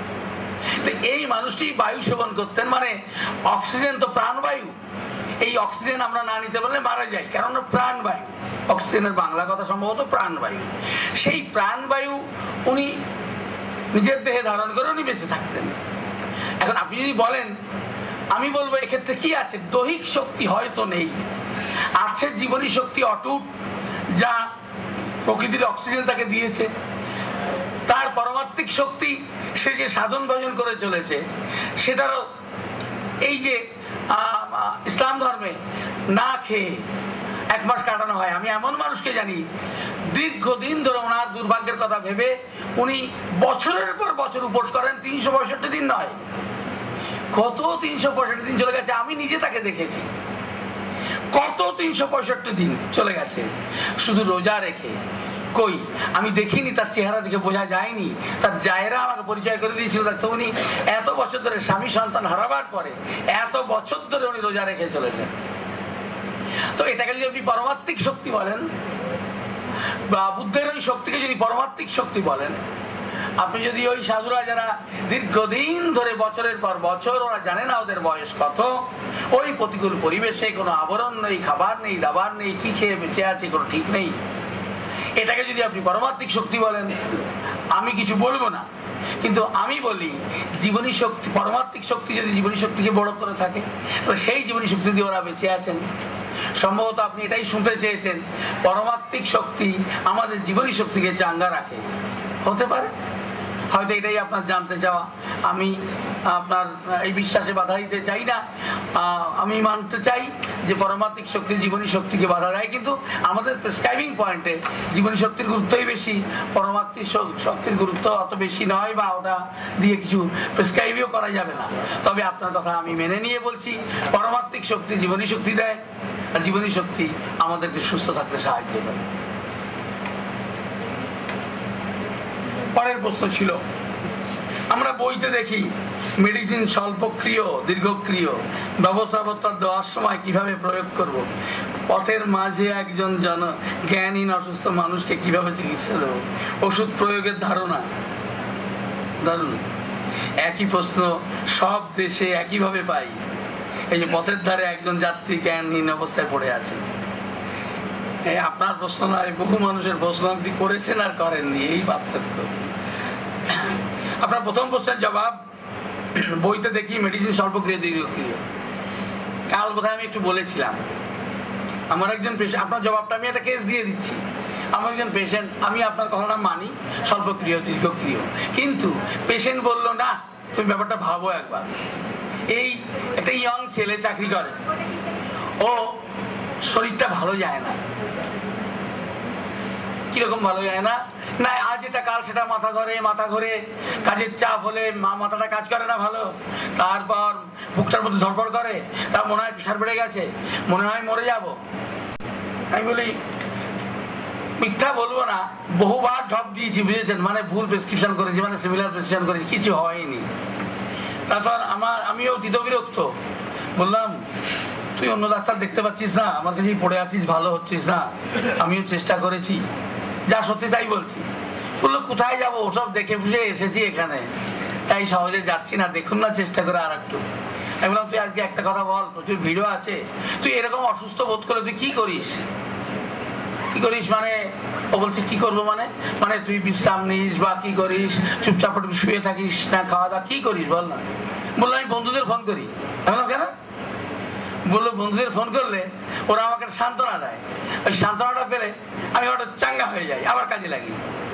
[SPEAKER 1] এই মানুষটি বায়ু সেবন করতেন, মানে অক্সিজেন তো প্রাণবায়ু। এই অক্সিজেন আমরা না নিতে পারলে মারা যাই, কারণ প্রাণবায়ু। অক্সিজেনের বাংলা কথা সম্ভবত প্রাণবায়ু। সেই প্রাণবায়ু উনি নিজের দেহে ধারণ করে উনি বেঁচে থাকতেন। এখন আপনি যদি বলেন, আমি বলবো এক্ষেত্রে কি আছে? দৈহিক শক্তি হয়তো নেই, আছে জীবনী শক্তি অটুট, যা প্রকৃতির অক্সিজেন তাকে দিয়েছে। তার পরমাত্মিক শক্তি, সে যে সাধন ভজন করে চলেছে সেটারও, এই যে ইসলাম ধর্মে না খেয়ে 1 মাস কাটানো হয়। আমি এমন মানুষকে জানি দীর্ঘদিন ধরে ওনার দুর্ভাগ্যের কথা ভেবে উনি বছরের পর বছর উপোস করেন। 365 দিন নয়, কত 365 দিন চলে গেছে। আমি নিজে তাকে দেখেছি, কত 365 দিন চলে গেছে শুধু রোজা রেখে। কই আমি দেখিনি, তার চেহারা দেখে বোঝা যায়নি। তার জায়রা আমাকে পরিচয় করে দিয়েছিল। তো উনি এত বছর ধরে স্বামী সন্তান হারাবার পরে এত বছর ধরে উনি রোজা রেখে চলেছেন। তো এটাকে যদি আপনি পরমাত্মিক শক্তি বলেন, বা বুদ্ধের ওই শক্তিকে যদি পরমাত্মিক শক্তি বলেন, আপনি যদি ওই সাধুরা যারা দীর্ঘদিন ধরে বছরের পর বছর, ওরা জানে না ওদের বয়স কত, ওই প্রতিকূল পরিবেশে কোনো আবরণ নেই, খাবার নেই, দাবার নেই, কি খেয়ে বেঁচে আছে কোনো ঠিক নেই, এটাকে যদি আপনি পরমাত্মিক শক্তি বলেন আমি কিছু বলবো না। কিন্তু আমি বলি জীবনী শক্তি, পরমাত্মিক শক্তি যদি জীবনী শক্তিকে বড় করে থাকে সেই জীবনী শক্তি দিয়ে ওরা বেঁচে আছেন। সম্ভবত আপনি এটাই শুনতে চেয়েছেন, পরমাত্মিক শক্তি আমাদের জীবনী শক্তিকে চাঙ্গা রাখে। হতে পারে, হয়তো এটাই আপনার জানতে চাওয়া। আমি আপনার এই বিশ্বাসে বাধা দিতে চাই না। আমি মানতে চাই যে পরমাত্মিক শক্তি জীবনী শক্তিকে বাধা দেয়, কিন্তু আমাদের প্রেসক্রাইবিং পয়েন্টে জীবনী শক্তির গুরুত্বই বেশি, পরমাত্মিক শক্তির গুরুত্ব অত বেশি নয়, বা ওটা দিয়ে কিছু প্রেসক্রাইবও করা যাবে না। তবে আপনার কথা আমি মেনে নিয়ে বলছি, পরমাত্মিক শক্তি জীবনী শক্তি দেয়, আর জীবনী শক্তি আমাদেরকে সুস্থ থাকতে সাহায্য করে। পরের প্রশ্ন ছিল, আমরা বইতে দেখি মেডিসিন স্বল্পক্রিয়, দীর্ঘক্রিয়, ব্যবস্থাপত্র দেওয়ার সময় কিভাবে প্রয়োগ করব, পথের মাঝে একজন জ্ঞানহীন অসুস্থ মানুষকে কিভাবে চিকিৎসা দেব, ওষুধ প্রয়োগের ধারণা। দারুণ, একই প্রশ্ন সব দেশে একইভাবে পাই। এই যে পথের ধারে একজন যাত্রী জ্ঞানহীন অবস্থায় পড়ে আছে, আপনার প্রশ্ন নয়, বহু মানুষের প্রশ্ন আপনি করেছেন আর করেননি, এই পার্থক্য। আপনার প্রথম প্রশ্নের জবাব, বইতে দেখি মেডিসিন স্বল্পক্রিয় দীর্ঘক্রিয়। কাল বোধহয় আমি একটু বলেছিলাম, আমার একজন পেশেন্ট, আপনার জবাবটা আমি একটা কেস দিয়ে দিচ্ছি। আমার একজন পেশেন্ট, আমি আপনার কথাটা মানি স্বল্পক্রিয় দীর্ঘক্রিয়, কিন্তু পেশেন্ট বলল না তুমি ব্যাপারটা ভাবো একবার। এই একটা ইয়ং ছেলে চাকরি করে, ও শরীরটা ভালো যায় না। কিরকম ভালো যায় না? না আজ এটা কাল সেটা, মাথা ঘরে, কাজের চাপ হলে মাথাটা কাজ করে না ভালো, তারপর বুকটার মধ্যে ধরপড় করে, তার মনে হয় প্রেশার বেড়ে গেছে, মনে হয় মরে যাব। আমি বলি মিথ্যা বলবো না, বহুবার ঢপ দিয়েছি, বুঝেছেন, মানে ভুল প্রেসক্রিপশন করেছি, মানে সিমিলার প্রেসক্রিপশন করেছি, কিছু হয়নি। তারপর আমিও বিরক্ত, বললাম তুই অন্য ডাক্তার দেখতে পাচ্ছিস না, আমার কাছেই পড়ে আছিস, ভালো হচ্ছিস না, আমিও চেষ্টা করেছি, যা সত্যি তাই বলছি। বললো কোথায় যাবো, ওসব দেখে বুঝে এসেছি এখানে, তাই সহজে যাচ্ছি না, দেখুন না চেষ্টা করে আর একটু। আমি বললাম তুই আজকে একটা কথা বল, প্রচুর ভিড়ও আছে, তুই এরকম অসুস্থ বোধ করে তুই কি করিস? মানে ও বলছে কি করবো মানে তুই বিশ্রাম নিস বা কি করিস, চুপচাপ শুয়ে থাকিস না, খাওয়া দাওয়া কি করিস বল না। বললো আমি বন্ধুদের ফোন করি। কেন? বললো বন্ধুদের ফোন করলে ওরা আমাকে সান্ত্বনা দেয়, ওই সান্ত্বনাটা পেলে আমি ওটা চাঙ্গা হয়ে যাই, আবার কাজে লাগি।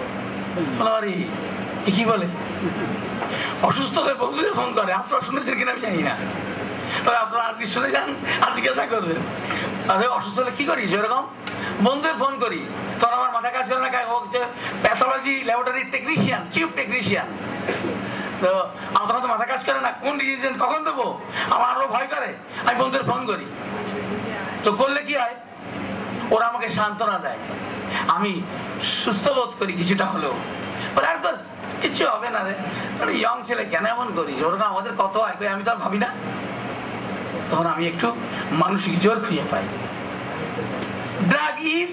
[SPEAKER 1] কি বলে অসুস্থ হয়ে বন্ধুদের ফোন করে? আপনারা শুনেছেন কিনা আমি জানি না, তবে আপনারা আজকে শুনে যান, আর জিজ্ঞাসা করবেন অসুস্থ হলে কি করিস? এরকম বন্ধুদের ফোন করি, তখন আমার মাথা কাজ করে না, হচ্ছে pathology laboratory technician, chief technician, তো আমার তখন তো মাথা কাজ করে না, কোন ডিসিশন কখন দেবো, আমার আরো ভয় করে। আমি বন্ধুদের ফোন করি, তো করলে কি হয়, ওরা আমাকে সান্ত্বনা দেয়, আমি সুস্থ বোধ করি কিছুটা হলেও। বলে আর তো কিচ্ছু হবে না রে, মানে ইয়ং ছেলে কেন এমন করিস, ওরকম আমাদের কত হয়, আমি তো আর ভাবি না। তখন আমি একটু মানসিক জোর খুঁজে পাই। ড্রাগ ইজ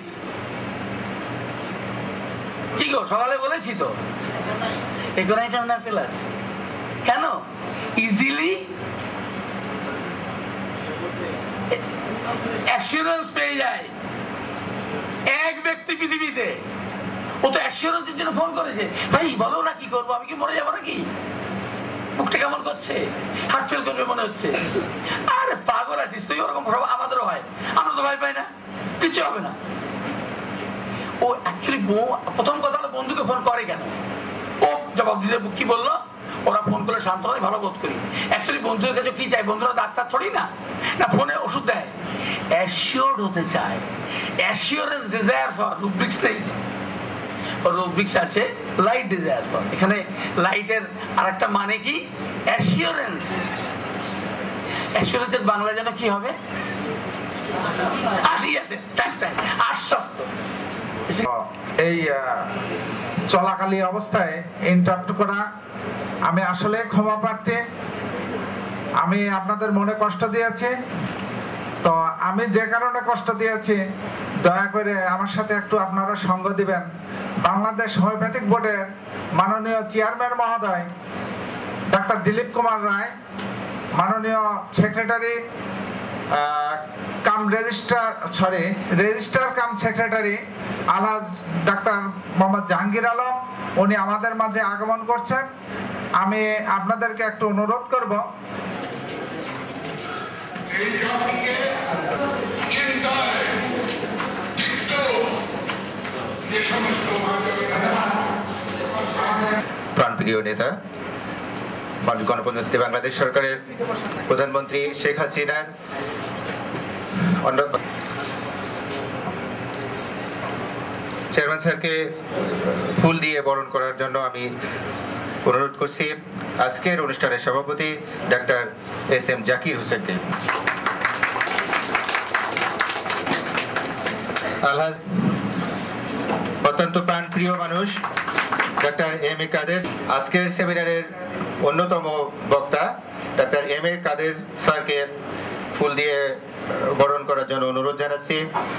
[SPEAKER 1] কি গো, সকালে বলেছি তো, কেন ইজিলি অ্যাসিওরেন্স পেয়ে যায় এক ব্যক্তি পৃথিবীতে, ও তো অ্যাসিওরেন্সের জন্য ফোন করেছে, ভাই বলো না কি করবো, আমি কি মরে যাবো নাকি, বুকটা কেমন করছে, হার্ট ফেল করবে মনে হচ্ছে। আরে পাগল আছিস তুই, ওরকম আমাদেরও হয়, আমরা তো ভয় পাই না, কিছু হবে না। ও অ্যাকচুয়ালি প্রথম কথা হলো বন্ধুকে ফোন করে কেন, ও জবাব দিতে কি বললো, ওরা ফোন করলে সান্ত্বনাই ভালো বোধ করি। অ্যাকচুয়ালি বন্ধুদের কাছে কি চাই, বন্ধুরা ডাক্তার থোড়ি না, না ফোনে ওষুধ দেয়, অ্যাসিওর্ড হতে চায়, অ্যাসিওরেন্স ডিজায়ার ফর, রুব্রিক্স নেই, রুব্রিক্স আছে লাইট ডিজায়ার ফর, এখানে লাইটের আরেকটা মানে কি অ্যাসিওরেন্স। অ্যাসিওরেন্সের বাংলা যেন কি হবে, আশ্বস্ত।
[SPEAKER 2] এই চলাকালীন অবস্থায় ইন্টারাপ্ট করা, আমি আসলে ক্ষমা প্রার্থী, আমি আপনাদের মনে কষ্ট দিয়েছি, তো আমি যে কারণে কষ্ট দিয়েছি দয়া করে আমার সাথে একটু আপনারা সঙ্গ দিবেন। বাংলাদেশ হোমিওপ্যাথিক বোর্ডের মাননীয় চেয়ারম্যান মহোদয় ডাক্তার দিলীপ কুমার রায়, মাননীয় secretary registrar cum secretary Alhaj ডাক্তার মোহাম্মদ জাহাঙ্গীর আলম, উনি আমাদের মাঝে আগমন করছেন। আমি আপনাদেরকে একটু অনুরোধ করব,
[SPEAKER 3] প্রাণপ্রিয় নেতা, গণপ্রজাতন্ত্রী বাংলাদেশ সরকারের প্রধানমন্ত্রী শেখ হাসিনার চেয়ারম্যান স্যারকে ফুল দিয়ে বরণ করার জন্য আমি অনুরোধ করছি আজকের অনুষ্ঠানের সভাপতি ডাক্তার এস.এম. জাকির হোসেনকে। আলহাজ অত্যন্ত প্রাণপ্রিয় মানুষ ডাক্তার এম.এ. কাদের, আজকের সেমিনারের অন্যতম বক্তা ডাক্তার এম.এ. কাদের স্যারকে ফুল দিয়ে বরণ করার জন্য অনুরোধ জানাচ্ছি।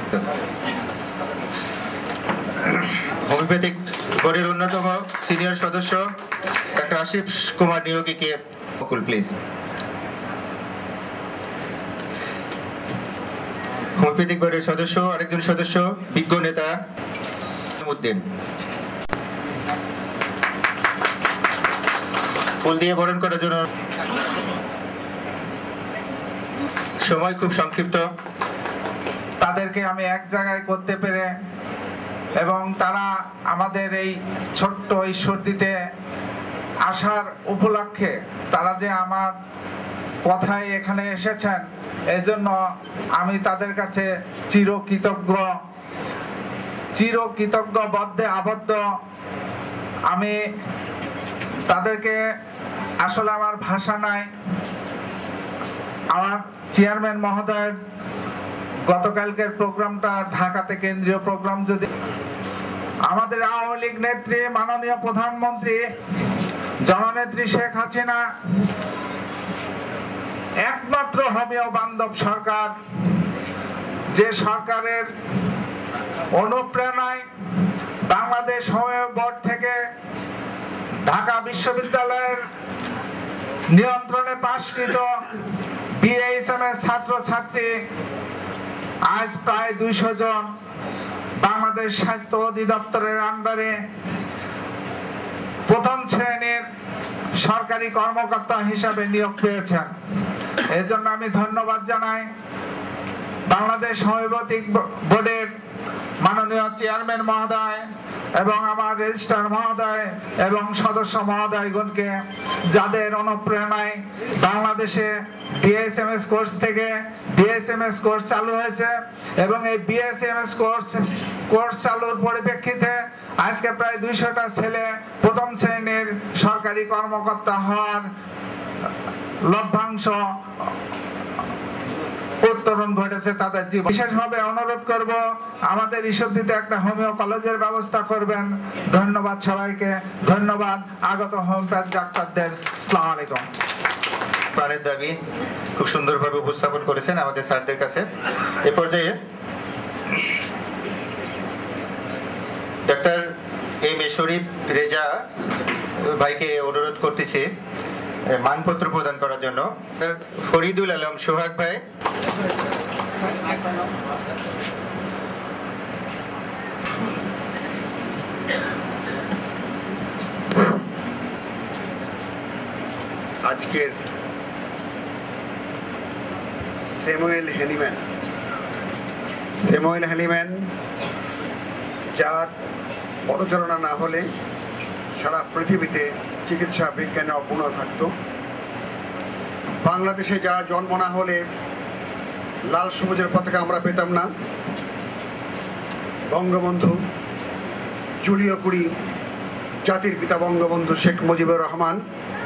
[SPEAKER 3] হোমিওপ্যাথিক বোর্ডের অন্যতম সিনিয়র সদস্য ডাক্তার আশিস কুমার নিয়োগীকে প্লিজ। হোমিওপ্যাথিক বোর্ডের সদস্য আরেকজন সদস্য বিজ্ঞ নেতা উদ্দিন। ফুল দিয়ে বরণ করার জন্য সময় খুব সংক্ষিপ্ত।
[SPEAKER 2] তাদেরকে আমি এক জায়গায় করতে পেরে এবং তারা আমাদের এই ছোট্ট ঈশ্বরদীতে আসার উপলক্ষে তারা যে আমার কথায় এখানে এসেছেন এজন্য আমি তাদের কাছে চিরকৃতজ্ঞ বদ্ধে আবদ্ধ। আমি তাদেরকে আসলে আমার ভাষা নাই। আমার চেয়ারম্যান মহোদয়ের গতকালকের প্রোগ্রামটা ঢাকাতে কেন্দ্রীয় প্রোগ্রাম, যদি আমাদের আওয়ামী লীগ নেত্রী মাননীয় প্রধানমন্ত্রী জননেত্রী শেখ হাসিনা একমাত্র হোমিও বান্ধব সরকার, যে সরকারের অনুপ্রেরণায় বাংলাদেশ হোমিও বোর্ড থেকে ঢাকা বিশ্ববিদ্যালয়ের নিয়ন্ত্রণে পাশকৃত বিএইচএম এর ছাত্রছাত্রী আজ প্রায় 200 জন বাংলাদেশ স্বাস্থ্য অধিদপ্তরের আন্ডারে প্রথম শ্রেণীর সরকারি কর্মকর্তা হিসাবে নিয়োগ পেয়েছেন। এর জন্য আমি ধন্যবাদ জানাই বাংলাদেশ হোমিওপ্যাথিক বোর্ডের মাননীয় চেয়ারম্যান মহোদয় এবং আমার রেজিস্ট্রার মহোদয় এবং সদস্য মহোদয়গণকে, যাদের অনুপ্রেরণায় বাংলাদেশে বিএসএমএস কোর্স থেকে বিএসএমএস কোর্স চালু হয়েছে এবং এই বিএসএমএস কোর্স চালুর পরিপ্রেক্ষিতে আজকে প্রায় 200টা ছেলে প্রথম শ্রেণীর সরকারি কর্মকর্তা হওয়ার লভ্যাংশ উত্তরণ ঘটেছে তাদের জীবন। বিশেষভাবে অনুরোধ করব আমাদের ঈশ্বরদীতে একটা হোমিও কলেজের ব্যবস্থা করবেন। ধন্যবাদ সবাইকে, ধন্যবাদ আগত হোমিওপ্যাথ ডাক্তারদের। আসসালামু আলাইকুম।
[SPEAKER 3] প্রাণের দাবি খুব সুন্দরভাবে উপস্থাপন করেছেন আমাদের স্যারদের কাছে। এ পর্যায়ে ডাক্তার এম এ শরীফ রেজা ভাইকে অনুরোধ করতেছি মানপত্র প্রদান করার জন্য। ফরিদুল আলম সোহাগ ভাই,
[SPEAKER 4] আজকের স্যামুয়েল হ্যানিম্যান যার পদচারণা না হলে সারা পৃথিবীতে চিকিৎসা বিজ্ঞানে অপূর্ণ থাকত। বাংলাদেশে যার জন্ম না হলে লাল সবুজের পতাকা আমরা পেতাম না। বঙ্গবন্ধু, জুলিও কুরি, জাতির পিতা বঙ্গবন্ধু শেখ মুজিবুর রহমান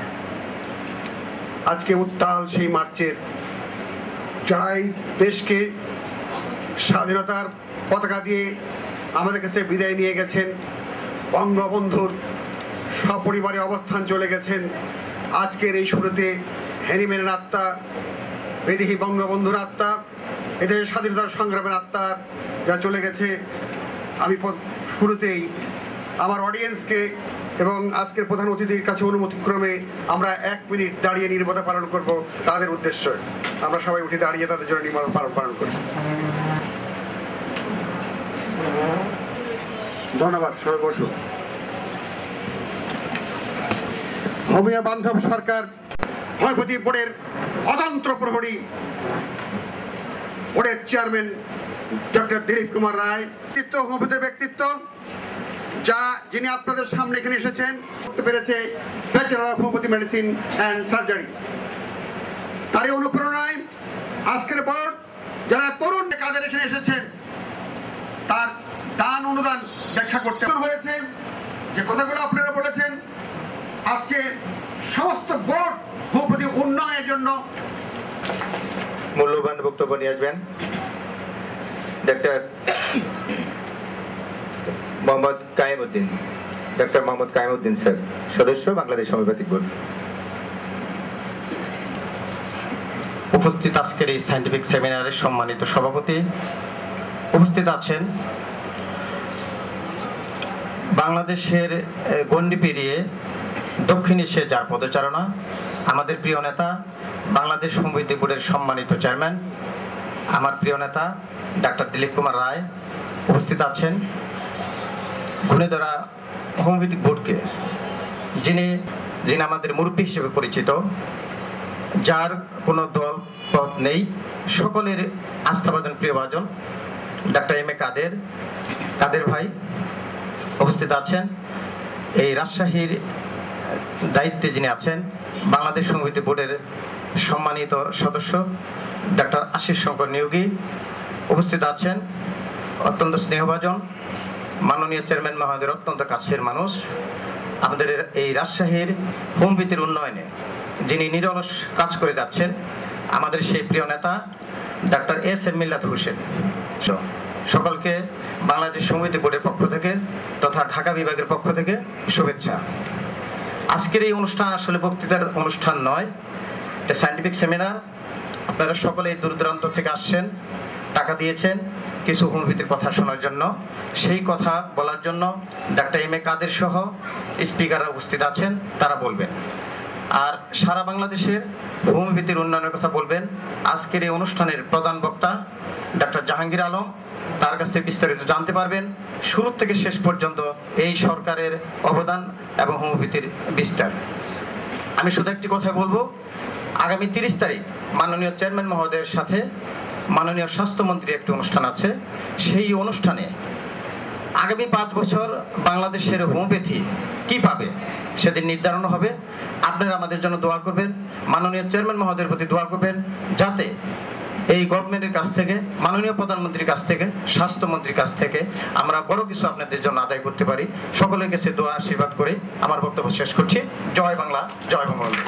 [SPEAKER 4] আজকে উত্তাল সেই মার্চের, যারাই দেশকে স্বাধীনতার পতাকা দিয়ে আমাদের কাছে বিদায় নিয়ে গেছেন, বঙ্গবন্ধুর সপরিবারে অবস্থান চলে গেছেন। আজকের এই শুরুতে হ্যানিম্যানের আত্মা, বিদেহী বঙ্গবন্ধুর আত্মা, এদের স্বাধীনতার সংগ্রামের আত্মা যা চলে গেছে, আমি শুরুতেই আমার অডিয়েন্সকে এবং আজকের প্রধান অতিথির কাছে অনুমতিক্রমে আমরা 1 মিনিট দাঁড়িয়ে নীরবতা পালন করব তাদের উদ্দেশ্যে। আমরা সবাই উঠে দাঁড়িয়ে তাদের জন্য নীরবতা পালন করি। ধন্যবাদ। সবাই বসুন। হোমিও বান্ধব সরকার হোমিওপ্যাথি বোর্ডের অতন্ত্র প্রহরী, বোর্ডের চেয়ারম্যান ডক্টর দিলীপ কুমার রায়, হোমিওপ্যাথির ব্যক্তিত্ব যা যিনি আপনাদের সামনে এখানে এসেছেন, করতে পেরেছে bachelor of homeopathy medicine and surgery. তারই অনুপ্রেরণায় আজকের বোর্ড যারা তরুণ কাজের এখানে এসেছেন তার দান অনুদান ব্যাখ্যা করতে হয়েছে। যে কথাগুলো আপনারা বলেছেন, আজকে সমস্ত বোর্ড হোমিওপ্যাথি উন্নয়নের জন্য
[SPEAKER 3] মূল্যবান বক্তব্য নিয়ে আসবেন ডাক্তার মোহাম্মদ কায়েমউদ্দিন। ডাক্তার মোহাম্মদ কায়েমউদ্দিন স্যার, সদস্য বাংলাদেশ হোমিওপ্যাথিক বোর্ড।
[SPEAKER 5] উপস্থিত আজকের এই সায়েন্টিফিক সেমিনারের সম্মানিত সভাপতি, উপস্থিত আছেন বাংলাদেশের গণ্ডি পেরিয়ে দক্ষিণ এশিয়ায় যার পদচারণা, আমাদের প্রিয় নেতা বাংলাদেশ হোমিওপ্যাথি বোর্ডের সম্মানিত চেয়ারম্যান আমার প্রিয় নেতা ডাক্তার দিলীপ কুমার রায় উপস্থিত আছেন। ঘূর্ণিধরা হোমিওপ্যাথিক বোর্ডকে যিনি আমাদের মুরব্বী হিসেবে পরিচিত, যার কোনো দল পথ নেই, সকলের আস্থাভাজন প্রিয়ভাজন ডাক্তার এম এ কাদের ভাই উপস্থিত আছেন। এই রাজশাহীর দায়িত্বে যিনি আছেন বাংলাদেশ হোমিওপ্যাথি বোর্ডের সম্মানিত সদস্য ডাক্তার আশিস শঙ্কর নিয়োগী উপস্থিত আছেন। অত্যন্ত স্নেহভাজন মাননীয় চেয়ারম্যান মহোদয়ের অত্যন্ত কাছের মানুষ। আমাদের এই রাজশাহীর হোমিওপ্যাথির উন্নয়নে যিনি নিরলস কাজ করে যাচ্ছেন আমাদের সেই প্রিয় নেতা ডাক্তার এস এম মিল্লাত হোসেন। সকলকে বাংলাদেশ হোমিওপ্যাথি বোর্ডের পক্ষ থেকে তথা ঢাকা বিভাগের পক্ষ থেকে শুভেচ্ছা। আজকের এই অনুষ্ঠান আসলে বক্তৃতার অনুষ্ঠান নয়, এটা সায়েন্টিফিক সেমিনার। আপনারা সকলে দূর দূরান্ত থেকে আসছেন, টাকা দিয়েছেন কিছু হোমিওপ্যাথির কথা শোনার জন্য। সেই কথা বলার জন্য ডাক্তার এম এ কাদের সহ স্পিকাররা উপস্থিত আছেন, তারা বলবেন। আর সারা বাংলাদেশের হোমিওপ্যাথির উন্নয়নের কথা বলবেন আজকের এই অনুষ্ঠানের প্রধান বক্তা ডাক্তার জাহাঙ্গীর আলম। তার কাছ থেকে বিস্তারিত জানতে পারবেন শুরু থেকে শেষ পর্যন্ত এই সরকারের অবদান এবং হোমিওপ্যাথির বিস্তার। আমি শুধু একটি কথা বলবো, আগামী 30 তারিখ মাননীয় চেয়ারম্যান মহোদয়ের সাথে মাননীয় স্বাস্থ্যমন্ত্রী একটি অনুষ্ঠান আছে। সেই অনুষ্ঠানে আগামী 5 বছর বাংলাদেশের হোমিওপ্যাথি কি পাবে সেদিন নির্ধারণ হবে। আপনারা আমাদের জন্য দোয়া করবেন, মাননীয় চেয়ারম্যান মহোদয়ের প্রতি দোয়া করবেন, যাতে এই গভর্নমেন্টের কাছ থেকে, মাননীয় প্রধানমন্ত্রীর কাছ থেকে, স্বাস্থ্যমন্ত্রীর কাছ থেকে আমরা বড় কিছু আপনাদের জন্য আদায় করতে পারি। সকলের কাছে দোয়া আশীর্বাদ করে আমার বক্তব্য শেষ করছি। জয় বাংলা, জয় বঙ্গবন্ধু।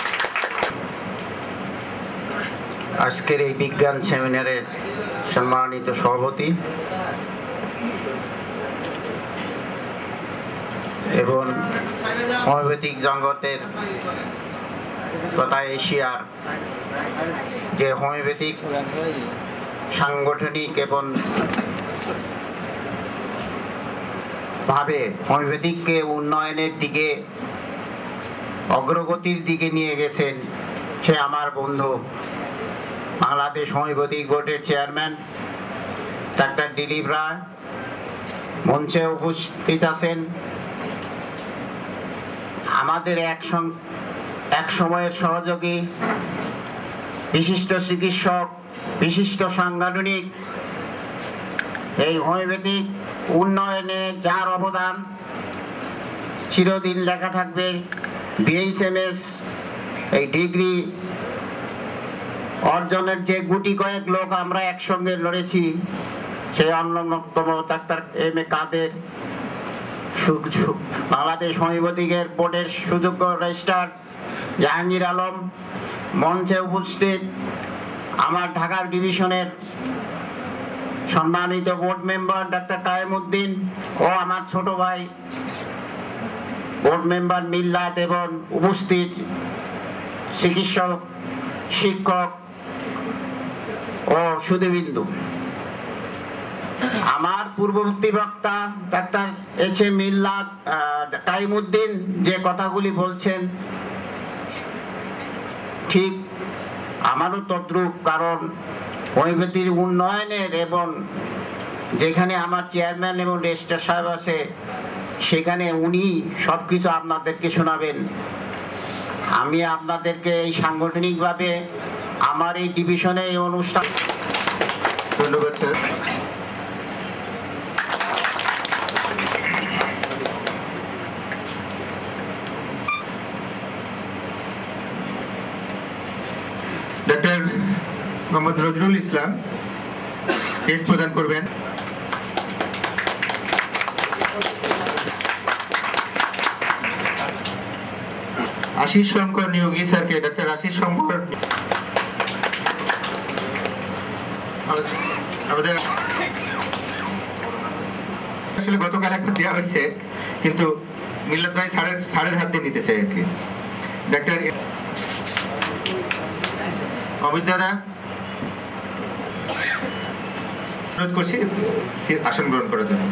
[SPEAKER 6] আজকের এই বিজ্ঞান সেমিনারের সম্মানিত সভাপতি এবং হোমিওপ্যাথিক জগতের তথা এশিয়ার যে হোমিওপ্যাথিক সাংগঠনিক এবং ভাবে হোমিওপ্যাথিককে উন্নয়নের দিকে, অগ্রগতির দিকে নিয়ে গেছেন সে আমার বন্ধু বাংলাদেশ হোমিওপ্যাথিক বোর্ডের চেয়ারম্যান ডাক্তার দিলীপ রায়। মঞ্চে উপস্থিত আছেন আমাদের এক সময়ের সহযোগী, বিশিষ্ট চিকিৎসক, বিশিষ্ট সাংগঠনিক, এই হোমিওপ্যাথিক উন্নয়নে যার অবদান চিরদিন লেখা থাকবে। বিএইচএমএস এই ডিগ্রি অর্জনের যে গুটি কয়েক লোক আমরা একসঙ্গে লড়েছি, সেই অন্যতম ডাক্তার এম এ কাদের, বাংলাদেশ হোমিওপ্যাথিকের বোর্ডের সুযোগ্য রেজিস্ট্রার জাহাঙ্গীর আলম, মঞ্চে উপস্থিত আমার ঢাকা ডিভিশনের সম্মানিত বোর্ড মেম্বার ডাক্তার কায়েমউদ্দিন ও আমার ছোট ভাই বোর্ড মেম্বার মিল্লাত এবং উপস্থিত চিকিৎসক, শিক্ষক ও সুধীবৃন্দু। আমার পূর্ববর্তী বক্তা ডাক্তার এইচ এম মিল্লাত কায়েমউদ্দিন যে কথাগুলি বলছেন ঠিক আমারও তদ্রূপ, কারণ হোমিওপ্যাথির উন্নয়নের এবং যেখানে আমার চেয়ারম্যান এবং রেজিস্ট্রার সাহেব আছে সেখানে উনি সবকিছু আপনাদেরকে শোনাবেন। আমি আপনাদেরকে এই সাংগঠনিকভাবে আমার এই ডিভিশনে এই অনুষ্ঠান
[SPEAKER 3] ধন্যবাদ স্যার। ডাক্তার মোহাম্মদ নজরুল ইসলাম কেস প্রদান করবেন। আশিস শঙ্কর নিয়োগী স্যারকে, ডাক্তার আশিস শঙ্কর আমাদের আসলে গতকাল একটা দেওয়া হয়েছে, কিন্তু মিল্লাত ভাই সাড়ের হাত দিয়ে নিতে চাই আর কি। ডাক্তার অমিত দাদা অনুরোধ করছি আসন গ্রহণ করার জন্য।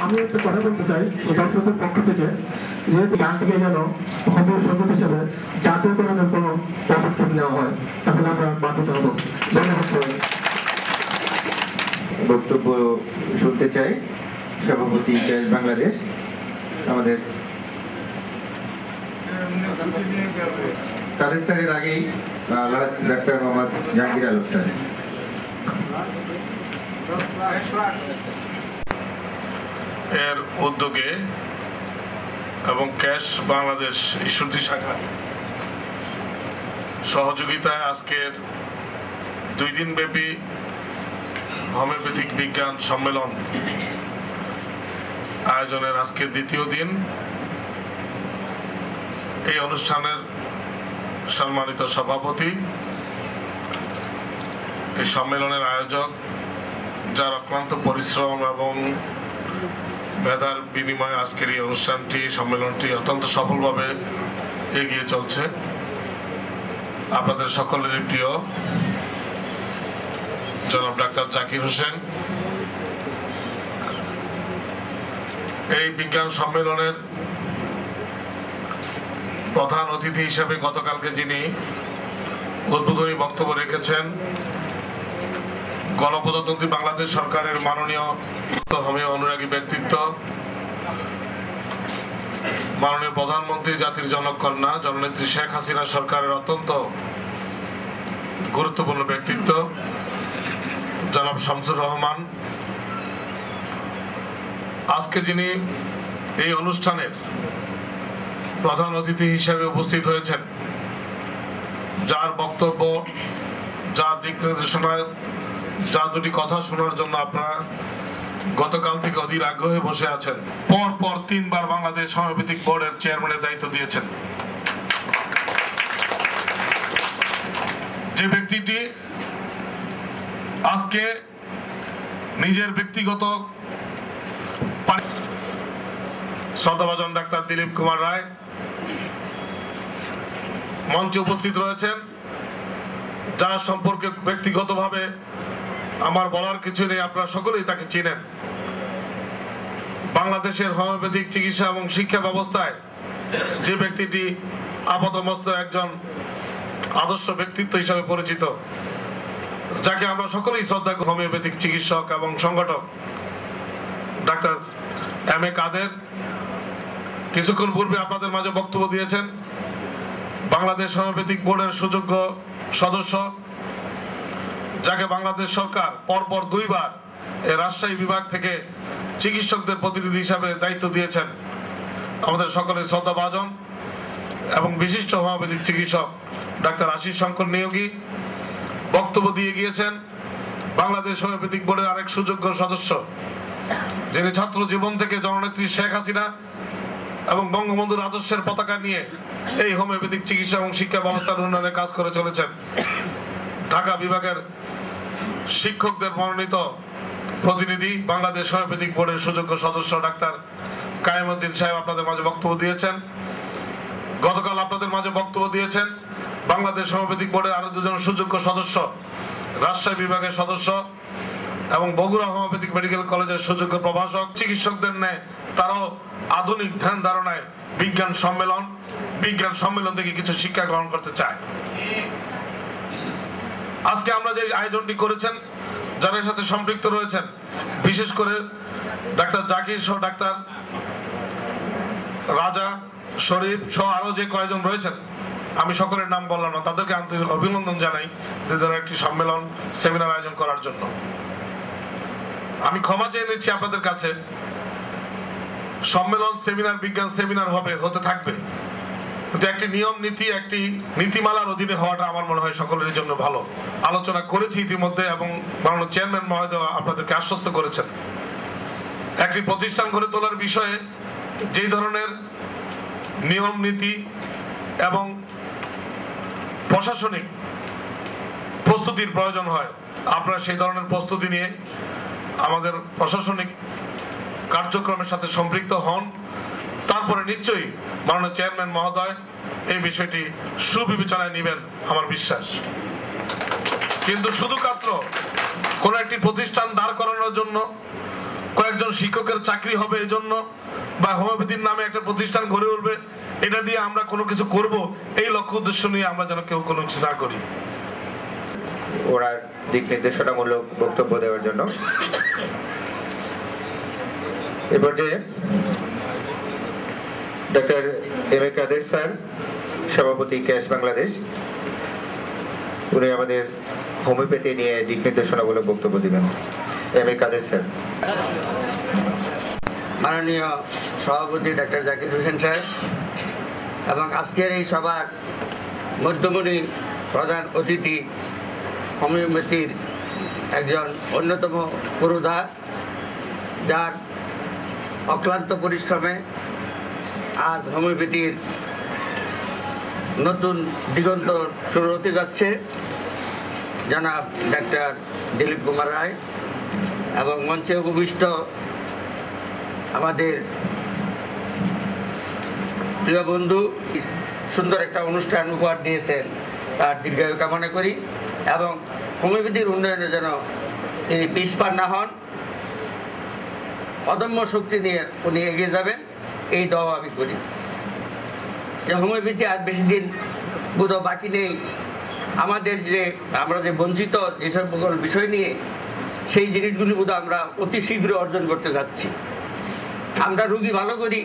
[SPEAKER 7] আমি একটা কথা বলতে চাই দর্শকের পক্ষ থেকে, যেহেতু গানটিকে যেন হোমিও সঙ্গীত হিসেবে জাতীয়করণের কোনো পদক্ষেপ নেওয়া হয়, তাহলে আমরা বাধ্যতা হব। ধন্যবাদ।
[SPEAKER 3] বক্তব্য শুনতে চাই সভাপতি ক্যাশ বাংলাদেশ আমাদের কাদের স্যারের আগেই ডাক্তার মোহাম্মদ জাহাঙ্গীর আলম স্যার।
[SPEAKER 8] এর উদ্যোগে এবং ক্যাশ বাংলাদেশ ঈশ্বরদী শাখা সহযোগিতায় আজকের 2 দিন ব্যাপী হোমিওপ্যাথিক বিজ্ঞান সম্মেলন আয়োজনের আজকে দ্বিতীয় দিন। এই অনুষ্ঠানের সম্মানিত সভাপতি, এই সম্মেলনের আয়োজক, যার অক্লান্ত পরিশ্রম এবং মেধার বিনিময়ে আজকের এই অনুষ্ঠানটি সম্মেলনটি অত্যন্ত সফলভাবে এগিয়ে চলছে। আপনাদের সকলেরই প্রিয় জনাব ডাক্তার জাকির হোসেন। এই বিজ্ঞান সম্মেলনের প্রধান অতিথি হিসেবে গতকালকে যিনি উদ্বোধনী বক্তব্য রেখেছেন, গণপ্রজাতন্ত্রী বাংলাদেশ সরকারের মাননীয় হোমিও অনুরাগী ব্যক্তিত্ব, মাননীয় প্রধানমন্ত্রী, জাতির জনকন্যা জননেত্রী শেখ হাসিনা সরকারের অত্যন্ত গুরুত্বপূর্ণ ব্যক্তিত্ব জনাব শামসুর রহমান। আজকে যিনি এই অনুষ্ঠানের প্রধান অতিথি হিসেবে উপস্থিত হয়েছেন, যার বক্তব্য, যার দিক নির্দেশনায়, যার দুটি কথা শোনার জন্য আপনারা গতকাল থেকে অধীর আগ্রহে বসে আছেন। পর 3 বার বাংলাদেশ হোমিওপ্যাথিক বোর্ডের চেয়ারম্যানের দায়িত্ব দিয়েছেন যে ব্যক্তিটি আজকে নিজের ব্যক্তিগত শ্রদ্ধাভাজন ডাক্তার দিলীপ কুমার রায় মঞ্চে উপস্থিত রয়েছেন, যার সম্পর্কে ব্যক্তিগতভাবে আমার বলার কিছু নেই, আপনারা সকলেই তাকে চিনেন। বাংলাদেশের হোমিওপ্যাথিক চিকিৎসা এবং শিক্ষা ব্যবস্থায় যে ব্যক্তিটি আপাতমস্ত একজন আদর্শ ব্যক্তিত্ব হিসাবে পরিচিত, যাকে আমরা সকলেই শ্রদ্ধা করি, হোমিওপ্যাথিক চিকিৎসক এবং সংগঠক ডাক্তার এম.এ. কাদের কিছুক্ষণ পূর্বে আপনাদের মাঝে বক্তব্য দিয়েছেন। বাংলাদেশ হোমিওপ্যাথিক বোর্ডের সুযোগ্য সদস্য, যাকে বাংলাদেশ সরকার পরপর 2 বার এই রাজশাহী বিভাগ থেকে চিকিৎসকদের প্রতিনিধি হিসাবে দায়িত্ব দিয়েছেন, আমাদের সকলের শ্রদ্ধাভাজন এবং বিশিষ্ট হোমিওপ্যাথিক চিকিৎসক ডাক্তার আশিস শঙ্কর নিয়োগী বক্তব্য দিয়ে গিয়েছেন। বাংলাদেশ হোমিওপ্যাথিক বোর্ডের আরেক সুযোগ্য সদস্য, যিনি ছাত্র জীবন থেকে জননেত্রী শেখ হাসিনা এবং বঙ্গবন্ধুর আদর্শের পতাকা নিয়ে এই হোমিওপ্যাথিক চিকিৎসা এবং শিক্ষা ব্যবস্থার উন্নয়নে কাজ করে চলেছেন, ঢাকা বিভাগের শিক্ষকদের মনোনীত প্রতিনিধি, বাংলাদেশ হোমিওপ্যাথিক বোর্ডের সুযোগ্য সদস্য ডাক্তার কায়েমউদ্দিন সাহেব আপনাদের মাঝে বক্তব্য দিয়েছেন। গতকাল আপনাদের মাঝে বক্তব্য দিয়েছেন বাংলাদেশ হোমিওপ্যাথিক বোর্ডের আরো 2 জন সুযোগ্য সদস্য, রাজশাহী বিভাগের সদস্য এবং বগুড়া হোমিওপ্যাথিক মেডিকেল কলেজের সুযোগ্য প্রভাষক। চিকিৎসকদের ন্যায় তারাও আধুনিক ধ্যান ধারণায় বিজ্ঞান সম্মেলন থেকে কিছু শিক্ষা গ্রহণ করতে চায়। আজকে আমরা যে আয়োজনটি করেছেন, যারা এর সাথে সম্পৃক্ত রয়েছেন, বিশেষ করে ডাক্তার জাকির সহ ডাক্তার রাজা, শরীফ সহ আরো যে কয়েকজন রয়েছেন, আমি সকলের নাম বললাম না, তাদেরকে আন্তরিক অভিনন্দন জানাই তাদের একটি সম্মেলন সেমিনার আয়োজন করার জন্য। আমি ক্ষমা চেয়ে নিচ্ছি আপনাদের কাছে। সম্মেলন সেমিনার, বিজ্ঞান সেমিনার হতে থাকবে, কিন্তু একটি নিয়ম নীতি, একটি নীতিমালার অধীনে হওয়াটা আমার মনে হয় সকলের জন্য ভালো। আলোচনা করেছি ইতিমধ্যে এবং মাননীয় চেয়ারম্যান মহোদয় আপনাদেরকে আশ্বস্ত করেছেন। একটি প্রতিষ্ঠান গড়ে তোলার বিষয়ে যেই ধরনের নিয়ম নীতি এবং প্রশাসনিক প্রস্তুতির প্রয়োজন হয়, আপনারা সেই ধরনের প্রস্তুতি নিয়ে আমাদের প্রশাসনিক কার্যক্রমের সাথে সম্পৃক্ত হন। তারপরে নিশ্চয়ই মাননীয় চেয়ারম্যান মহোদয় এই বিষয়টি সুবিবেচনায় নেবেন আমার বিশ্বাস। কিন্তু শুধুমাত্র কোন একটি প্রতিষ্ঠান দাঁড় করানোর জন্য কয়েকজন শিক্ষকের চাকরি হবে এই জন্য, বা হোমিওপ্যাথির নামে একটা প্রতিষ্ঠান গড়ে উঠবে, এটা দিয়ে আমরা কোনো কিছু করব, এই লক্ষ্য উদ্দেশ্য নিয়ে আমরা যেন কেউ কোনো কিছু না করি।
[SPEAKER 3] ওনার দিক নির্দেশনামূলক বক্তব্য দেওয়ার জন্য এ পর্যায়ে doctor M A Kader sir, সভাপতি ক্যাশ বাংলাদেশ, উনি আমাদের হোমিওপ্যাথি নিয়ে দিক নির্দেশনামূলক বক্তব্য দিবেন। M A Kader sir.
[SPEAKER 6] মাননীয় সভাপতি ডক্টর জাকির হোসেন সাহেব এবং আজকের এই সভার মধ্যমণি প্রধান অতিথি, হোমিওপ্যাথির একজন অন্যতম পুরোধা, যার অক্লান্ত পরিশ্রমে আজ হোমিওপ্যাথির নতুন দিগন্ত শুরু হতে যাচ্ছে, জনাব ডাক্তার দিলীপ কুমার রায়, এবং মঞ্চে উপবিষ্ট আমাদের প্রিয় বন্ধু, সুন্দর একটা অনুষ্ঠান উপহার দিয়েছেন, তার দীর্ঘায়ু কামনা করি এবং হোমিওপ্যাথির উন্নয়নে যেন তিনি পিছপা না হন, অদম্য শক্তি নিয়ে উনি এগিয়ে যাবেন, এই দোয়া আমি করি। যে হোমিওপ্যাথি আর বেশি দিন বোধহয় বাকি নেই। আমাদের যে আমরা যে বঞ্চিত যেসব বিষয় নিয়ে, সেই জিনিসগুলি বোধহয় আমরা অতি শীঘ্র অর্জন করতে যাচ্ছি। আমরা রুগী ভালো করি,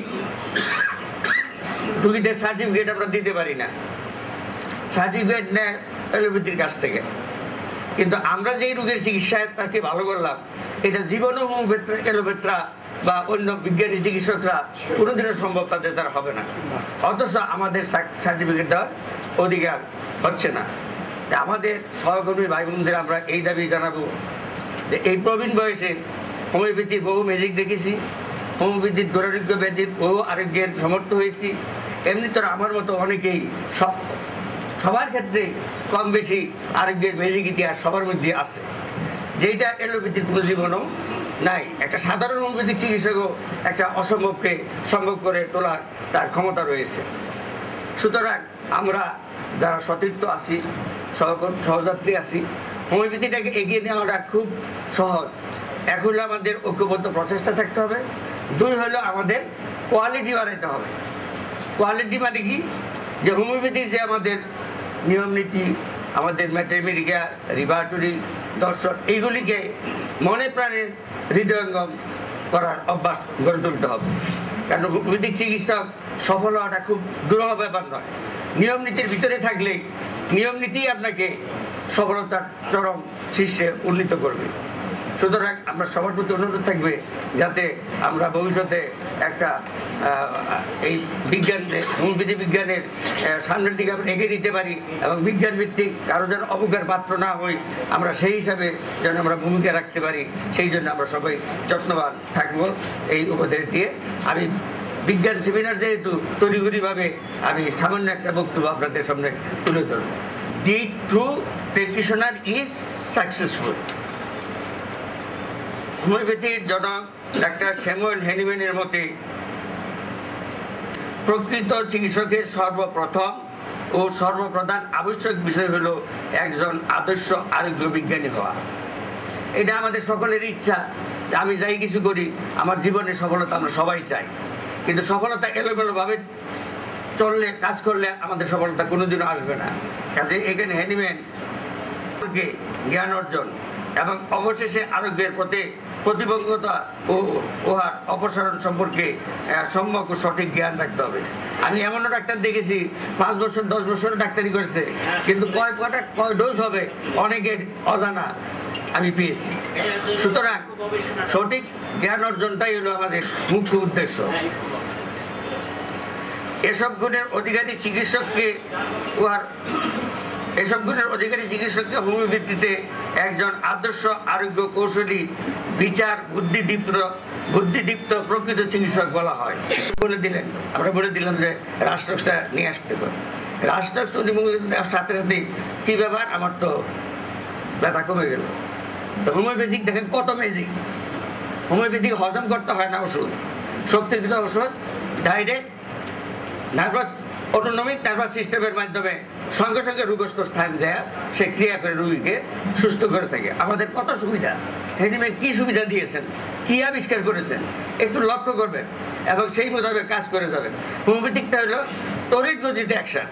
[SPEAKER 6] রুগীদের সার্টিফিকেট আমরা দিতে পারি না, সার্টিফিকেট নেয় এলোপ্যাথির কাছ থেকে, কিন্তু আমরা যেই রোগের চিকিৎসায় তাকে ভালো করলাম, এটা জীবনও হোমিওপ্যাথি, এলোপ্যাথরা বা অন্য বিজ্ঞানী চিকিৎসকরা কোনোদিনও সম্ভব তাদের দ্বারা হবে না, অথচ আমাদের সার্টিফিকেট দেওয়ার অধিকার হচ্ছে না। আমাদের সহকর্মী ভাই বোনদের আমরা এই দাবি জানাবো যে এই প্রবীণ বয়সে হোমিওপ্যাথির বহু ম্যাজিক দেখেছি, হোমিওপ্যাথির দুরারোগ্য ব্যাধির বহু আরোগ্যের সমর্থ হয়েছি। এমনি তো আমার মতো অনেকেই সবার ক্ষেত্রে কম বেশি আরোগ্যের ম্যাজিক ইতিহাস সবার মধ্যে আছে, যেটা এলোপ্যাথির কোনো জীবনও নাই। একটা সাধারণ হোমিওপ্যাথিক চিকিৎসকও একটা অসম্ভবকে সম্ভব করে তোলার তার ক্ষমতা রয়েছে। সুতরাং আমরা যারা সতীর্থ আছি, সহযাত্রী আছি, হোমিওপ্যাথিটাকে এগিয়ে নেওয়াটা খুব সহজ। এক হলো আমাদের ঐক্যবদ্ধ প্রচেষ্টা থাকতে হবে, দুই হলো আমাদের কোয়ালিটি বাড়াইতে হবে। কোয়ালিটি মানে কি, যে হোমিওপ্যাথির যে আমাদের নিয়ম নীতি, আমাদের ম্যাথমেটিকা, রিভার্টরি, দর্শন, এইগুলিকে মনে প্রাণে হৃদয়ঙ্গম করার অভ্যাস গড়ে তুলতে হবে। কারণ হোমিওপ্যাথিক চিকিৎসক সফল হওয়াটা খুব দুরূহ ব্যাপার নয়। নিয়ম নীতির ভিতরে থাকলে নিয়ম নীতি আপনাকে সফলতার চরম শীর্ষে উন্নীত করবে। সুতরাং আমরা সবার প্রতি অনুরোধ থাকবে যাতে আমরা ভবিষ্যতে একটা এই বিজ্ঞানে, হোমিওপ্যাথি বিজ্ঞানের সামনের দিকে আমরা এগিয়ে নিতে পারি এবং বিজ্ঞান ভিত্তিক কারো যেন অবজ্ঞার পাত্র না হই, আমরা সেই হিসাবে যেন আমরা ভূমিকা রাখতে পারি, সেই জন্য আমরা সবাই যত্নবান থাকব। এই উপদেশ দিয়ে আমি বিজ্ঞান সেমিনার যেহেতু তড়িঘড়িভাবে আমি সামান্য একটা বক্তব্য আপনাদের সামনে তুলে ধরব। The true practitioner is successful. হোমিওপ্যাথির জনক ডাক্তার স্যামুয়েল হ্যানিম্যানের মতে প্রকৃত চিকিৎসকের সর্বপ্রথম ও সর্বপ্রধান আবশ্যক বিষয় হলো একজন আদর্শ আরোগ্য বিজ্ঞানী হওয়া। এটা আমাদের সকলের ইচ্ছা, আমি যাই কিছু করি আমার জীবনে সফলতা আমরা সবাই চাই, কিন্তু সফলতা এলোমেলোভাবে চললে, কাজ করলে আমাদের সফলতা কোনোদিনও আসবে না। কাজে এখানে হ্যানিম্যান জ্ঞান অর্জন এবং অবশেষে আরোগ্যের প্রতি প্রতিবন্ধকতা ও উহার অপসারণ সম্পর্কে সম্যক ও সঠিক জ্ঞান রাখতে হবে। আমি এমনও ডাক্তার দেখেছি 5 বছর 10 বছর ডাক্তারি করেছে, কিন্তু কয় ডোজ হবে অনেকের অজানা আমি পেয়েছি। সুতরাং সঠিক জ্ঞান অর্জনটাই হলো আমাদের মুখ্য উদ্দেশ্য। এসব গুণের অধিকারী চিকিৎসককে হোমিওপ্যাথিতে একজন আদর্শ আরোগ্য কৌশলী, বিচার বুদ্ধিদীপ্ত প্রকৃত চিকিৎসক বলা হয়। আমরা বলে দিলাম যে রাষ্ট্রটা নিয়ে আসতে পারে, রাষ্ট্র সাথে সাথে কি ব্যাপার, আমার তো ব্যথা কমে গেল। হোমিওপ্যাথিক দেখেন কত ম্যাজিক। হোমিওপ্যাথিক হজম করতে হয় না ওষুধ, শক্তিকৃত ওষুধ ডাইরেক্ট নার্ভাস
[SPEAKER 9] অটোনমিক নার্ভাস সিস্টেমের মাধ্যমে সঙ্গে সঙ্গে রোগগ্রস্ত স্থান যায় সে ক্রিয়া করে রোগীকে সুস্থ করে থাকে। আমাদের কত সুবিধা, হ্যান্ডিম্যান কি সুবিধা দিয়েছেন, কি আবিষ্কার করেছেন একটু লক্ষ্য করবেন এবং সেই মোতাবেক কাজ করে যাবেন। হোমিওপ্যাথিকটা হলো তড়িৎ গতিতে অ্যাকশন।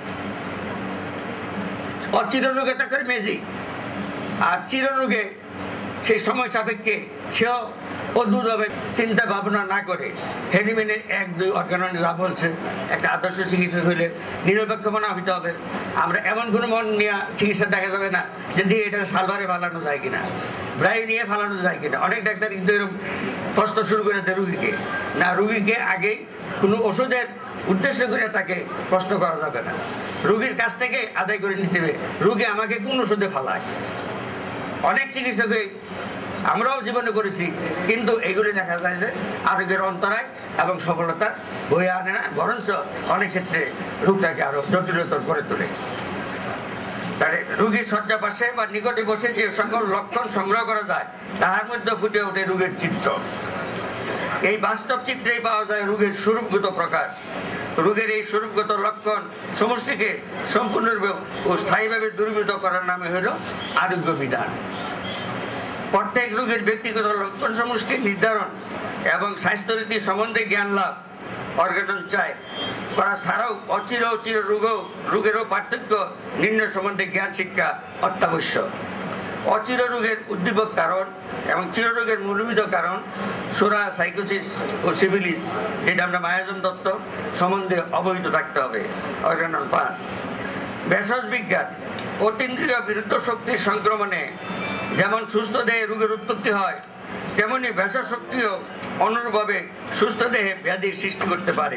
[SPEAKER 9] অচির রোগে তা করে ম্যাজিক, আর চিররোগে সেই সময় সাপেক্ষে সেও অদ্ভুতভাবে চিন্তা ভাবনা না করে হ্যান্ডিম্যানের 1-2 অর্গানাইজ যা বলছে একটা আদর্শ চিকিৎসক হইলে নিরপেক্ষ মনে হইতে হবে। আমরা এমন কোনো মন নিয়ে চিকিৎসা দেখা যাবে না যে দিয়ে এটা সালভারে ফালানো যায় কিনা, ব্রাই নিয়ে ফালানো যায় কিনা। অনেক ডাক্তার কিন্তু এরকম কষ্ট শুরু করে দেয় রুগীকে, না রুগীকে আগেই কোনো ওষুধের উদ্দেশ্য করে তাকে কষ্ট করা যাবে না, রুগীর কাছ থেকে আদায় করে নিতে হবে রুগী আমাকে কোন ওষুধে ফালায়। অনেক চিকিৎসকে আমরাও জীবনে করেছি, কিন্তু এগুলি দেখা যায় যে আরোগ্যের অন্তরায় এবং সফলতা বয়ে আনে না, বরঞ্চ অনেক ক্ষেত্রে রোগটাকে আরো জটিলতর করে তোলে। তাহলে রোগীর শয্যা পাশে বা নিকটে বসে যে সকল লক্ষণ সংগ্রহ করা যায় তার মধ্যে ফুটে ওঠে রোগের চিত্র। এই বাস্তব চিত্রেই পাওয়া যায় রোগের স্বরূপগত প্রকাশ। রোগের এই স্বরূপগত লক্ষণ সমষ্টিকে সম্পূর্ণরূপে ও স্থায়ীভাবে দূরীভূত করার নামে হল আরোগ্য বিধান। প্রত্যেক রোগের ব্যক্তিগত লক্ষণ সমষ্টি নির্ধারণ এবং স্বাস্থ্যরীতি সম্বন্ধে জ্ঞান লাভ অর্গানন চায় করা ছাড়াও অচির রোগেরও পার্থক্য নির্ণয় সম্বন্ধে জ্ঞান শিক্ষা অত্যাবশ্যক। অচির রোগের উদ্দীপক কারণ এবং চিররোগের মূলভূত কারণ সোরা, সাইকোসিস ও সিভিলিস, যেটা আমরা মায়াজন দত্ত সম্বন্ধে অবহিত থাকতে হবে। অর্গানন 5 ভেষজ বিজ্ঞান। অতীন্দ্রিয় বিরুদ্ধ শক্তির সংক্রমণে যেমন সুস্থ দেহে রোগের উৎপত্তি হয়, তেমনি ভেষজ শক্তিও অনুরূপভাবে সুস্থ দেহে ব্যাধির সৃষ্টি করতে পারে।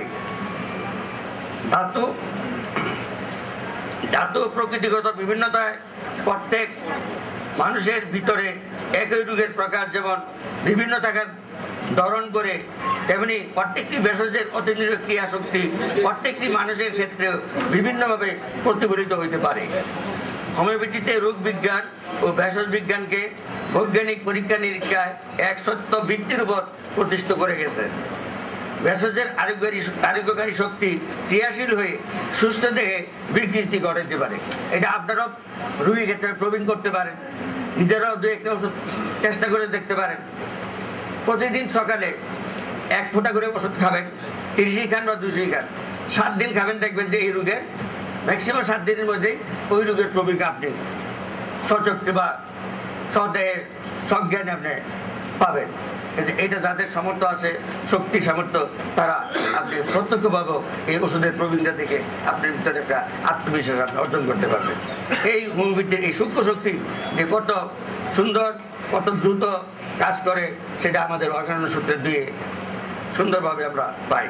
[SPEAKER 9] ধাতু প্রকৃতিগত বিভিন্নতায় প্রত্যেক মানুষের ভিতরে একই রোগের প্রকার যেমন বিভিন্ন থাকার ধরন করে, তেমনি প্রত্যেকটি ভেষজের অতীন্দ্রিয় ক্রিয়া শক্তি প্রত্যেকটি মানুষের ক্ষেত্রে বিভিন্নভাবে প্রতিফলিত হইতে পারে। হোমিওপ্যাথিতে রোগ বিজ্ঞান ও ভেষজ বিজ্ঞানকে বৈজ্ঞানিক পরীক্ষা নিরীক্ষায় এক সত্য ভিত্তির উপর প্রতিষ্ঠিত করে গেছে। ভেষজের আরোগ্যকারী শক্তি ক্রিয়াশীল হয়ে সুস্থ দেহে বিকৃতি ঘটাতে পারে। এটা আপনারাও রোগীর ক্ষেত্রে প্রবীণ করতে পারেন, নিজেরাও 2-1টা ওষুধ চেষ্টা করে দেখতে পারেন। প্রতিদিন সকালে 1 ফোঁটা করে ওষুধ খাবেন, 30 খান বা 200 খান, 7 দিন খাবেন, দেখবেন যে এই রোগের ম্যাক্সিমাম 7 দিনের মধ্যেই ওই রোগের প্রবীণ আপনি সচক্ষে বা সদেহে সজ্ঞানে আপনি পাবেন। এটা যাদের সামর্থ্য আছে, শক্তি সামর্থ্য, তারা আপনি প্রত্যক্ষভাবে এই ওষুধের প্রবীণতা থেকে আপনার ভিতরে একটা আত্মবিশ্বাস আপনি অর্জন করতে পারবেন। এই হোমিওপ্যাথির এই সূক্ষ্ম শক্তি যে কত সুন্দর, কত দ্রুত কাজ করে সেটা আমাদের অর্গানন সূত্রের দিয়ে সুন্দরভাবে আমরা পাই।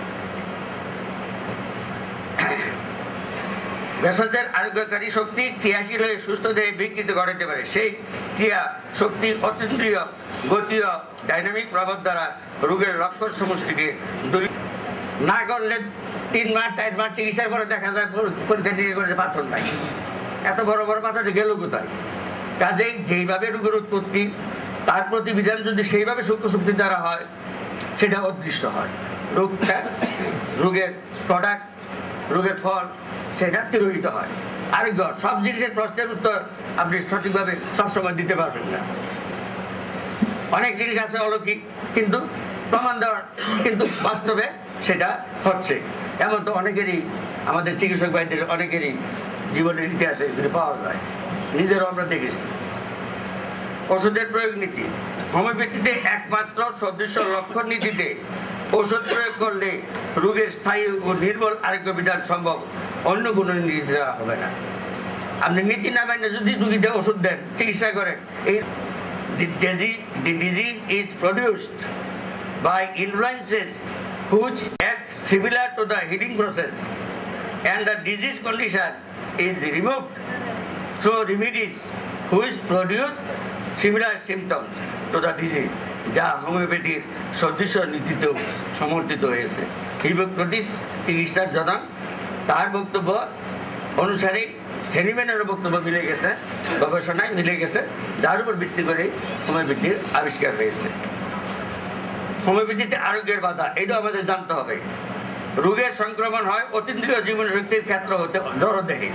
[SPEAKER 9] ভেষজের আরোগ্যকারী শক্তি ক্রিয়াশীল হয়ে সুস্থ দেহে বিকৃতি ঘটাতে পারে। সেই ক্রিয়া শক্তি অতীন্দ্রিয় গতীয় ডাইনামিক প্রভাব দ্বারা রোগের লক্ষণ সমষ্টিকে না করলে 3 মাস 4 মাস চিকিৎসার পরে দেখা যায় পরীক্ষা নিরীক্ষা করে পাথর নাই। এত বড় বড় পাথরটি গেল কোথায়? কাজেই যেইভাবে রোগের উৎপত্তি তার প্রতিবিধান যদি সেইভাবে সূক্ষ্ম শক্তি দ্বারা হয় সেটা অদৃশ্য হয়। রোগের প্রোডাক্ট, রোগের ফল সেটা তিরোহিত হয়। আরোগ্য সব জিনিসের প্রশ্নের উত্তর আপনি সঠিকভাবে সবসময় দিতে পারবেন না। অনেক জিনিস আছে অলৌকিক, কিন্তু প্রমাণ দেওয়ার কিন্তু বাস্তবে সেটা হচ্ছে। এমন তো অনেকেরই, আমাদের চিকিৎসক ভাইদের অনেকেরই জীবনের ইতিহাসে এগুলি পাওয়া যায়, নিজেরও আমরা দেখেছি। ওষুধের প্রয়োগ নীতি। হোমিওপ্যাথিতে একমাত্র সদৃশ্য লক্ষণ নীতিতে ওষুধ প্রয়োগ করলে রোগের স্থায়ী ও নির্বল আরোগ্য বিধান সম্ভব, অন্য কোনো নীতি দেওয়া হবে না। আপনি নীতি না মেনে যদি রোগীদের ওষুধ দেন, চিকিৎসা করেন, এই the disease is produced by influences which act similar to the healing process, and the disease condition is removed through remedies which produce similar symptoms to the disease, যা হোমিওপ্যাথির সদৃশ্য নীতিতেও সমর্থিত হয়েছে। হিপোক্রেটিস চিকিৎসার জনক, তার বক্তব্য অনুসারে হ্যানিম্যানেরও বক্তব্য মিলে গেছে, গবেষণায় মিলে গেছে, যার উপর ভিত্তি করে হোমিওপ্যাথির আবিষ্কার হয়েছে। হোমিওপ্যাথিতে আরোগ্যের বাধা, এটাও আমাদের জানতে হবে। রোগের সংক্রমণ হয় অতীন্দ্রিয় জীবনী শক্তির ক্ষেত্র হতে জড়দেহে,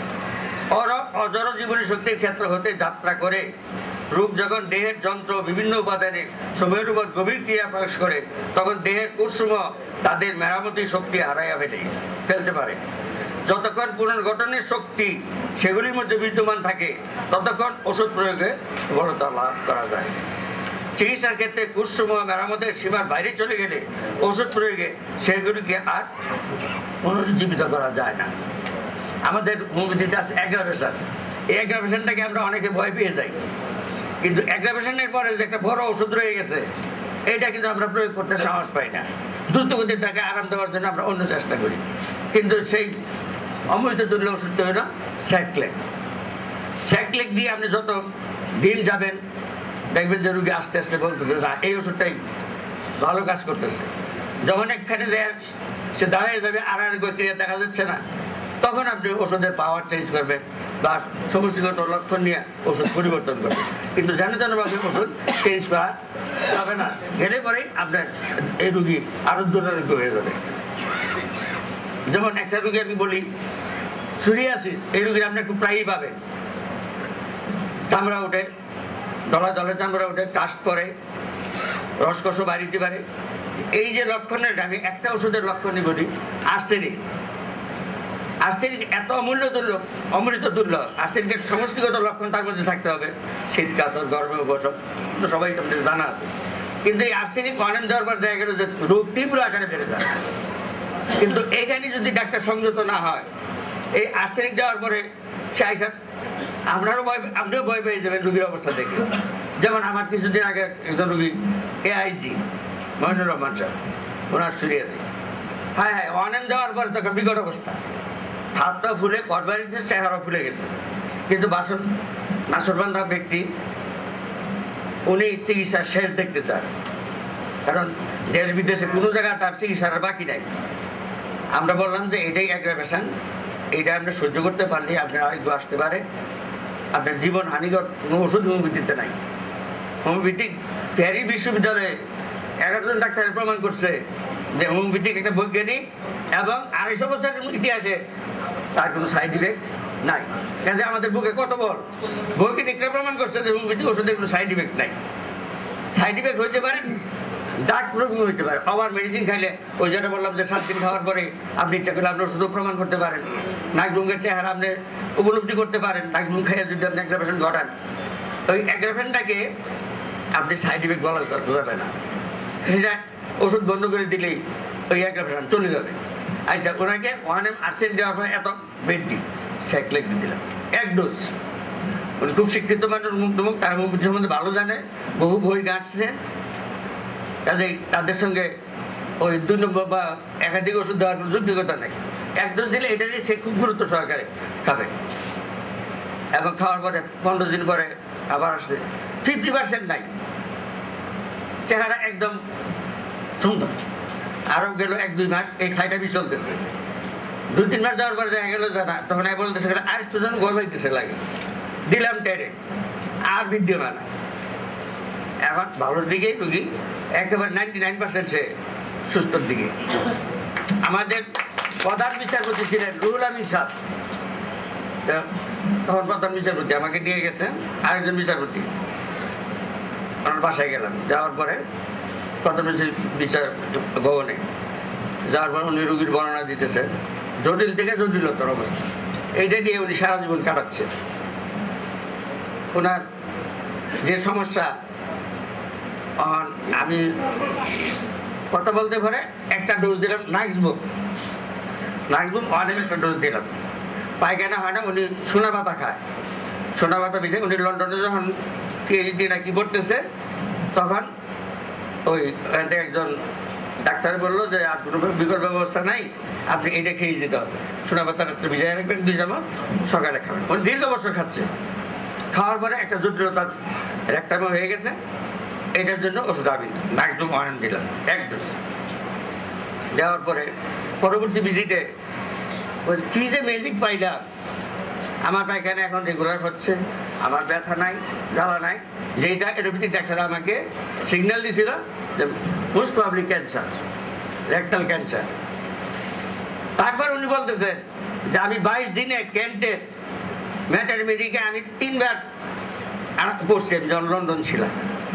[SPEAKER 9] অজড় জীবনী শক্তির ক্ষেত্র হতে যাত্রা করে রোগ যখন দেহের যন্ত্র বিভিন্ন উপাদানের সময়ের উপর গভীর ক্রিয়া প্রকাশ করে তখন দেহের কোষসমূহ তাদের মেরামতি শক্তি হারাইয়া ফেলতে পারে। যতক্ষণ পুনর্গঠনের শক্তি সেগুলির মধ্যে বিদ্যমান থাকে ততক্ষণ ওষুধ প্রয়োগে সফলতা লাভ করা যায়। চিকিৎসার ক্ষেত্রে কোষসমূহ মেরামতের সীমার বাইরে চলে গেলে ওষুধ প্রয়োগে সেগুলিকে আর পুনরুজ্জীবিত করা যায় না। আমাদের হোমিওপ্যাথিতে আছে অ্যাগ্রাভেশন। এই অ্যাগ্রাভেশনটাকে আমরা অনেকে ভয় পেয়ে যাই, কিন্তু অ্যাগ্রাভেশনের পরে যে একটা বড় ওষুধ রয়ে গেছে এটা কিন্তু আমরা প্রয়োগ করতে সাহস পাই না। দ্রুতগতির তাকে আরাম দেওয়ার জন্য আমরা অন্য চেষ্টা করি, কিন্তু সেই অমৃত তুল্য ওষুধটা হলো স্যাকলেক। স্যাকলেক দিয়ে আপনি যত দিন যাবেন দেখবেন যে রুগী আস্তে আস্তে বলতেছে না এই ওষুধটাই ভালো কাজ করতেছে। যখন একখানে সে দাঁড়িয়ে যাবে আর ক্রিয়া দেখা যাচ্ছে না তখন আপনি ওষুধের পাওয়ার চেঞ্জ করবেন বা সমষ্টিগত লক্ষণ নিয়ে ওষুধ পরিবর্তন করবেন, কিন্তু জানাভাবে ওষুধ চেঞ্জ করা যাবে না। গেলে পরেই আপনার এই রুগী আরো দুরারোগ্য হয়ে যাবে। যেমন একটা রুগী আমি বলি সোরিয়াসিস, এই রুগীর আপনি একটু প্রায়ই পাবেন। চামড়া ওঠে, দলা দলে চামড়া ওঠে, কাশ পরে, রসকস বাড়িতে পারে। এই যে লক্ষণের আমি একটা ওষুধের লক্ষণই বলি আর্সেনিক। আর্সেনিক এত অমৃত তুল্য। আর্সেনিকের সমষ্টিগত লক্ষণ তার মধ্যে থাকতে হবে শীত কাতর গরমে উপশম, সবাই তোমাদের জানা আছে। কিন্তু এই আর্সেনিক অনেক দেওয়ার পর দেখা গেল যে রোগ তীব্র আকারে বেড়ে যায়। কিন্তু এইখানে যদি ডাক্তার সংযত না হয় এই আর্সেনিক দেওয়ার পরে সে আইসা আপনিও ভয় পেয়ে যাবেন রুগীর অবস্থা দেখে। যেমন আমার কিছুদিন আগে একজন রুগী AIG মহিনুর রহমান সাহেব, ওনার সিরিয়াসই হ্যাঁ অনেক দেওয়ার পরে তখন বিকট অবস্থা, হাতটা ফুলে ঘরবাড়িতে চেহারা ফুলে গেছে। কিন্তু নাসরবান্ধা ব্যক্তি উনি চিকিৎসার শেষ দেখতে চান, কারণ দেশ বিদেশে কোনো জায়গায় তার চিকিৎসার বাকি নাই। আমরা বললাম যে এটাই অ্যাগ্রাভেশন, এইটা আপনি সহ্য করতে পারলে আপনার আরোগ্য আসতে পারে। আপনার জীবন হানিকর কোনো ওষুধ হোমিওপ্যাথিতে নাই। হোমিওপ্যাথিক প্যারিস বিশ্ববিদ্যালয়ে 11 জন ডাক্তারের প্রমাণ করছে যে হোমিওপ্যাথিক একটা বৈজ্ঞানিক এবং 250 বছরের ইতিহাসে তার কোনো সাইড ইফেক্ট নাই। কাজে আমাদের বুকে কত বল, বৈজ্ঞানিকরা প্রমাণ করছে যে হোমিওপ্যাথিক ওষুধের কোনো সাইড ইফেক্ট নাই। সাইড ইফেক্ট হইতে পারে, ডাক প্রবলেম হইতে পারে। আবার মেডিসিন খাইলে ওই যেটা বললাম যে 7 দিন খাওয়ার পরে আপনি ইচ্ছা করলে আপনি ওষুধ প্রমাণ করতে পারেন, নাকবুকের চেহারা আপনি উপলব্ধি করতে পারেন। নাকবুক খাইয়ে যদি আপনি অ্যাগ্রাভেশন ঘটান, ওই অ্যাগ্রাভেশনটাকে আপনি সাইড ইফেক্ট বলা যাবে না। সেটা ওষুধ বন্ধ করে দিলেই ওই অ্যাগ্রাভেশন চলে যাবে। আচ্ছা, ওনাকে আর্সেনিক দেওয়ার পরে এত বেড দিই স্যাকলেক দিয়ে দিলাম 1 ডোজ। উনি খুব শিক্ষিত মানুষ, মুখ তার হোমিওপ্যাথি সম্বন্ধে ভালো জানে, বহু বই গাঁটছে। কাজেই তাদের সঙ্গে ওই 2 নম্বর বা একাধিক ওষুধ দেওয়ার কোনো যৌক্তিকতা নেই। 1 ডোজ দিলে এটা দিয়ে সে খুব গুরুত্ব সহকারে খাবে এবং খাওয়ার পরে 15 দিন পরে আবার আসছে 50% নাই, চেহারা একদম সুন্দর। আরো গেল 1-2 মাস এই খাইটা বি চলতেছে। 2-3 মাস যাওয়ার পরে দেখা গেল জানা তখন বলতেছে আর একটু যেন গজাইতেছে লাগে, দিলাম টেরে আর বিদ্যমান। এখন ভালোর দিকে রুগী একেবারে 99% সে সুস্থর দিকে। আমাদের প্রধান বিচারপতি ছিলেন রুহুল আমিন সাহেব, তখন প্রধান বিচারপতি আমাকে নিয়ে গেছেন আরেকজন বিচারপতি, আমার বাসায় গেলাম। যাওয়ার পরে প্রধান বিচার ভবনে যাওয়ার পর উনি রুগীর বর্ণনা দিতেছেন, জটিল থেকে জটিলতর অবস্থা। এইটা দিয়ে উনি সারা জীবন কাটাচ্ছে। ওনার যে সমস্যা, আমি কথা বলতে পারে একটা ডোজ দিলাম নাক্সবুক অনেক একটা ডোজ দিলাম, পায়খানা হয় না। উনি সোনা পাতা খায়, সোনা পাতা বেঁচে উনি লন্ডনে যখন PhD নাকি পড়তেছে তখন ওই একজন ডাক্তার বললো যে আর কোনো বিকল্প ব্যবস্থা নাই, আপনি এটা খেয়ে যেতে হবে। সোনা পাতা ভিজাই রাখবেন 2 চামচ, সকালে খাবেন। উনি দীর্ঘ বছর খাচ্ছে। খাওয়ার পরে একটা জটিলতা রেকটামে হয়ে গেছে, এটার জন্য ওষুধ আমি নাক্সবুক দিলাম 1 ডোজ। দেওয়ার পরে পরবর্তী ভিজিটে কি যে ম্যাজিক পাইলাম, আমার পায়খানা এখন রেগুলার হচ্ছে, আমার ব্যথা নাই, জ্বালা নাই। যেটা এলোপ্যাথিক ডাক্তার আমাকে সিগন্যাল দিয়েছিল যে most probably cancer, rectal cancer. তারপর উনি বলতেছেন যে আমি 22 দিনে কেন্টের ম্যাটারমেডিকে আমি 3 বার পড়ছি, আমি যখন লন্ডন ছিলাম,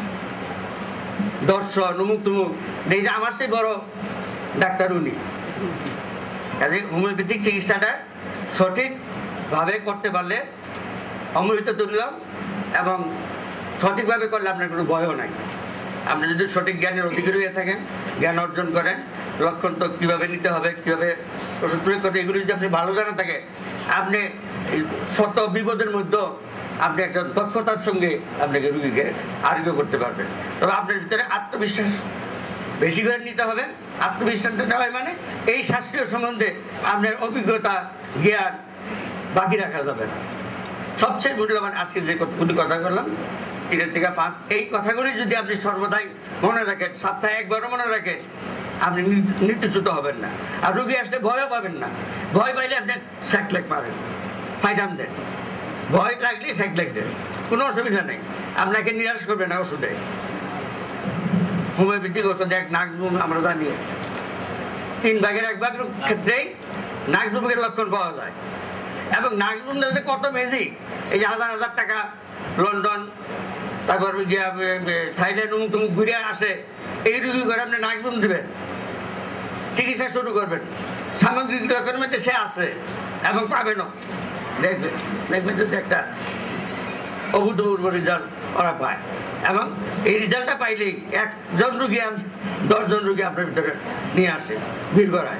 [SPEAKER 9] দর্শন উমুক তুমুক দেখি আমার সেই বড় ডাক্তার উনি। কাজে হোমিওপ্যাথিক চিকিৎসাটা সঠিকভাবে করতে পারলে অমৃত তুললাম, এবং সঠিকভাবে করলে আপনার কোনো ভয়ও নাই। আপনি যদি সঠিক জ্ঞানের অধিকারী হয়ে থাকেন, জ্ঞান অর্জন করেন, লক্ষণ তো কীভাবে নিতে হবে, কীভাবে ওষুধ প্রয়োগ করতে, এগুলো যদি আপনি ভালো জানা থাকে, আপনি শত বিপদের মধ্যেও আপনি একটা দক্ষতার সঙ্গে আপনাকে রুগীকে আরোগ্য করতে পারবেন। তবে আপনার ভিতরে আত্মবিশ্বাস বেশি করে নিতে হবে। আত্মবিশ্বাসটা নেওয়া মানে এই শাস্ত্রীয় সম্বন্ধে আপনার অভিজ্ঞতা জ্ঞান বাকি রাখা যাবে না। সবচেয়ে মূল্যবান আজকে যে কতগুলি কথা বললাম 3 থেকে 5, এই কথাগুলি যদি আপনি সর্বদাই মনে রাখেন, সপ্তাহে একবারও মনে রাখেন, আপনি নীতিচ্যুত হবেন না। আর রুগী আসলে ভয়ও পাবেন না। ভয় পাইলে আপনি স্যাকলেক পাবেন, ফাইটাম দেন, ভয় লাগলে স্যাকলেক দেন, কোনো অসুবিধা নেই, আপনাকে নিরাশ করবে না ওষুধে। হোমিওপ্যাথিক ওষুধে এক নাকবুম আমরা জানি 3 ভাগের 1 ভাগের ক্ষেত্রেই নাকবুমের লক্ষণ পাওয়া যায়। এবং নাকবুম যে কত ম্যাজিক, এই যে 1000 টাকা লন্ডন, তারপর থাইল্যান্ড তুমুক ঘুরে আসে, এই রুগী করে আপনি নাকবুম দিবেন, চিকিৎসা শুরু করবেন, সামগ্রিক লক্ষণের মধ্যে সে আছে এবং পাবেনও। দেখবেন যদি একটা অভূতপূর্ব রেজাল্ট ওরা পায়, এবং এই রেজাল্টটা পাইলেই 1জন রুগী 10 জন রুগী আপনার ভিতরে নিয়ে আসে, ভিড় করায়।